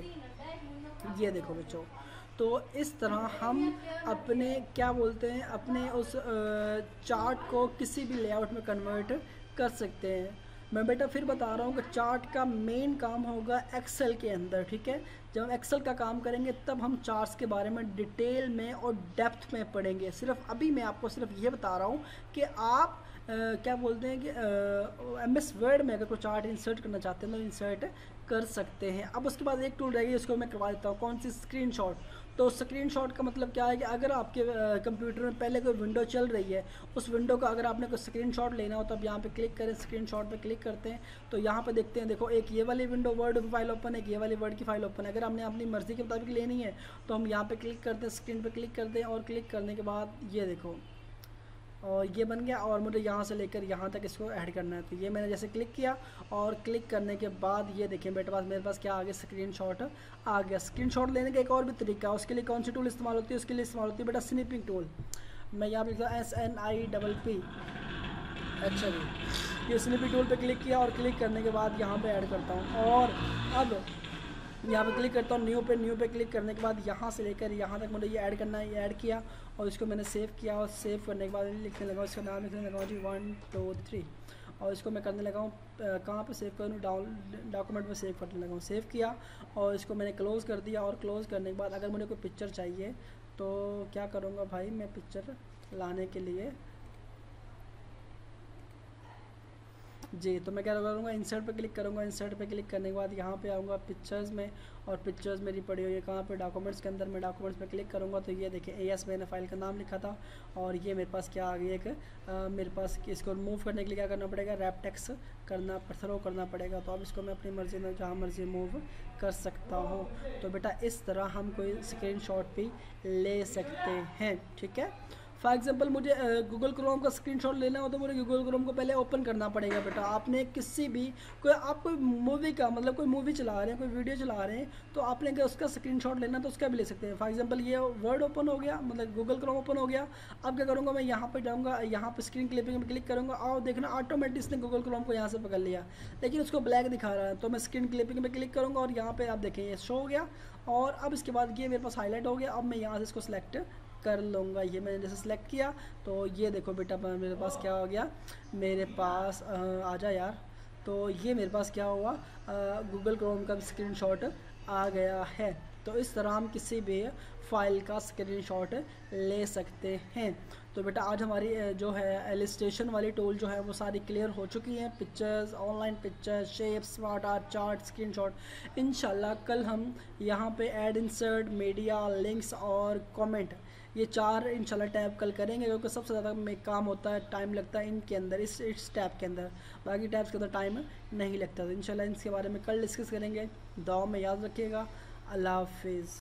ये देखो बच्चों, तो इस तरह हम अपने क्या बोलते हैं, अपने उस चार्ट को किसी भी लेआउट में कन्वर्ट कर सकते हैं। मैं बेटा फिर बता रहा हूँ कि चार्ट का मेन काम होगा एक्सेल के अंदर, ठीक है। जब हम एक्सेल का काम करेंगे तब हम चार्ट्स के बारे में डिटेल में और डेप्थ में पढ़ेंगे। सिर्फ अभी मैं आपको सिर्फ ये बता रहा हूँ कि आप आ, क्या बोलते हैं कि एम एस वर्ड में अगर कोई चार्ट इंसर्ट करना चाहते हैं तो इंसर्ट कर सकते हैं। अब उसके बाद एक टूल रहेगी, उसको मैं करवा देता हूँ, कौन सी, स्क्रीनशॉट। तो स्क्रीनशॉट का मतलब क्या है कि अगर आपके कंप्यूटर में पहले कोई विंडो चल रही है, उस विंडो का अगर आपने कोई स्क्रीनशॉट लेना हो तो आप यहाँ पे क्लिक करें, स्क्रीनशॉट पे क्लिक करते हैं तो यहाँ पे देखते हैं, देखो एक ये वाली विंडो वर्ड फाइल ओपन है, एक ये वाली वर्ड की फाइल ओपन है। अगर हमने अपनी मर्ज़ी के मुताबिक लेनी है तो हम यहाँ पर क्लिक करते हैं, स्क्रीन पर क्लिक करते हैं और क्लिक करने के बाद ये देखो और ये बन गया, और मुझे यहाँ से लेकर यहाँ तक इसको ऐड करना है। तो ये मैंने जैसे क्लिक किया और क्लिक करने के बाद ये देखिए मेरे पास मेरे पास क्या आ गया, स्क्रीनशॉट आ गया। स्क्रीनशॉट लेने का एक और भी तरीका है, उसके लिए कौन सी टूल इस्तेमाल होती है, उसके लिए इस्तेमाल होती है बेटा स्निपिंग टूल। मैं यहाँ पर लिखता हूँ S N I double P, अच्छा जी। ये स्निपिंग टूल पर क्लिक किया और क्लिक करने के बाद यहाँ पर ऐड करता हूँ, और अब यहाँ पे क्लिक करता हूँ न्यू पे, न्यू पे क्लिक करने के बाद यहाँ से लेकर यहाँ तक मुझे ये ऐड करना है, ये ऐड किया और इसको मैंने सेव किया, और सेव करने के बाद लिखने लगा, इसका नाम लिखने लगा जी वन टू थ्री, और इसको मैं करने लगा हूँ कहाँ पे सेव करूँ, डाउन डॉक्यूमेंट में सेव करने लगा हूँ। सेव किया और इसको मैंने क्लोज़ कर दिया, और क्लोज़ करने के बाद अगर मुझे कोई पिक्चर चाहिए तो क्या करूँगा भाई, मैं पिक्चर लाने के लिए जी। तो मैं क्या करूँगा, इंसर्ट पे क्लिक करूँगा। इंसर्ट पे क्लिक करने के बाद यहाँ पे आऊँगा पिक्चर्स में, और पिक्चर्स मेरी पड़ी हुई है कहाँ पे, डॉक्यूमेंट्स के अंदर। मैं डॉक्यूमेंट्स पे क्लिक करूँगा तो ये देखिए ए एस मैंने फाइल का नाम लिखा था, और ये मेरे पास क्या आ गई एक आ, मेरे पास इसको रिमूव करने के लिए क्या करना पड़ेगा, रैप टेक्स्ट करना थ्रो करना पड़ेगा। तो अब इसको मैं अपनी मर्ज़ी में जहाँ मर्ज़ी मूव कर सकता हूँ। तो बेटा इस तरह हम कोई स्क्रीनशॉट भी ले सकते हैं, ठीक है। फॉर एग्जांपल मुझे गूगल क्रोम का स्क्रीनशॉट लेना हो तो मुझे गूगल क्रोम को पहले ओपन करना पड़ेगा बेटा। आपने किसी भी कोई आप कोई मूवी का मतलब कोई मूवी चला रहे हैं, कोई वीडियो चला रहे हैं, तो आपने अगर उसका स्क्रीनशॉट लेना तो उसका भी ले सकते हैं। फॉर एग्जांपल ये वर्ड ओपन हो गया, मतलब गूगल क्रोम ओपन हो गया। अब क्या करूँगा, मैं यहाँ पर जाऊँगा, यहाँ पर स्क्रीन क्लिपिंग में क्लिक करूँगा, और देखना ऑटोमेटिक इसने गूगल क्रोम को यहाँ से पकड़ लिया, लेकिन उसको ब्लैक दिखा रहा है। तो मैं स्क्रीन क्लिपिंग में क्लिक करूँगा और यहाँ पर आप देखें ये शो हो गया, और अब इसके बाद ये मेरे पास हाईलाइट हो गया। अब मैं यहाँ से इसको सिलेक्ट कर लूँगा। ये मैंने जैसे सेलेक्ट किया तो ये देखो बेटा मेरे पास क्या हो गया, मेरे पास आ, आ जा यार। तो ये मेरे पास क्या हुआ, गूगल क्रोम का स्क्रीनशॉट आ गया है। तो इस तरह हम किसी भी फाइल का स्क्रीनशॉट ले सकते हैं। तो बेटा आज हमारी जो है इलस्ट्रेशन वाली टूल जो है वो सारी क्लियर हो चुकी हैं। Pictures, online pictures, shape, smart art, chart, screenshot. इंशाल्लाह कल हम यहाँ पे ऐड, इंसर्ट, मीडिया, लिंक्स और कमेंट, ये चार इंशाल्लाह टैब कल करेंगे, क्योंकि सबसे ज़्यादा में काम होता है, टाइम लगता है इनके अंदर, इस इस टैब के अंदर। बाकी टैब्स के अंदर टाइम नहीं लगता। तो इंशाल्लाह इसके बारे में कल डिस्कस करेंगे। दुआ में याद रखिएगा। अल्लाह हाफिज़।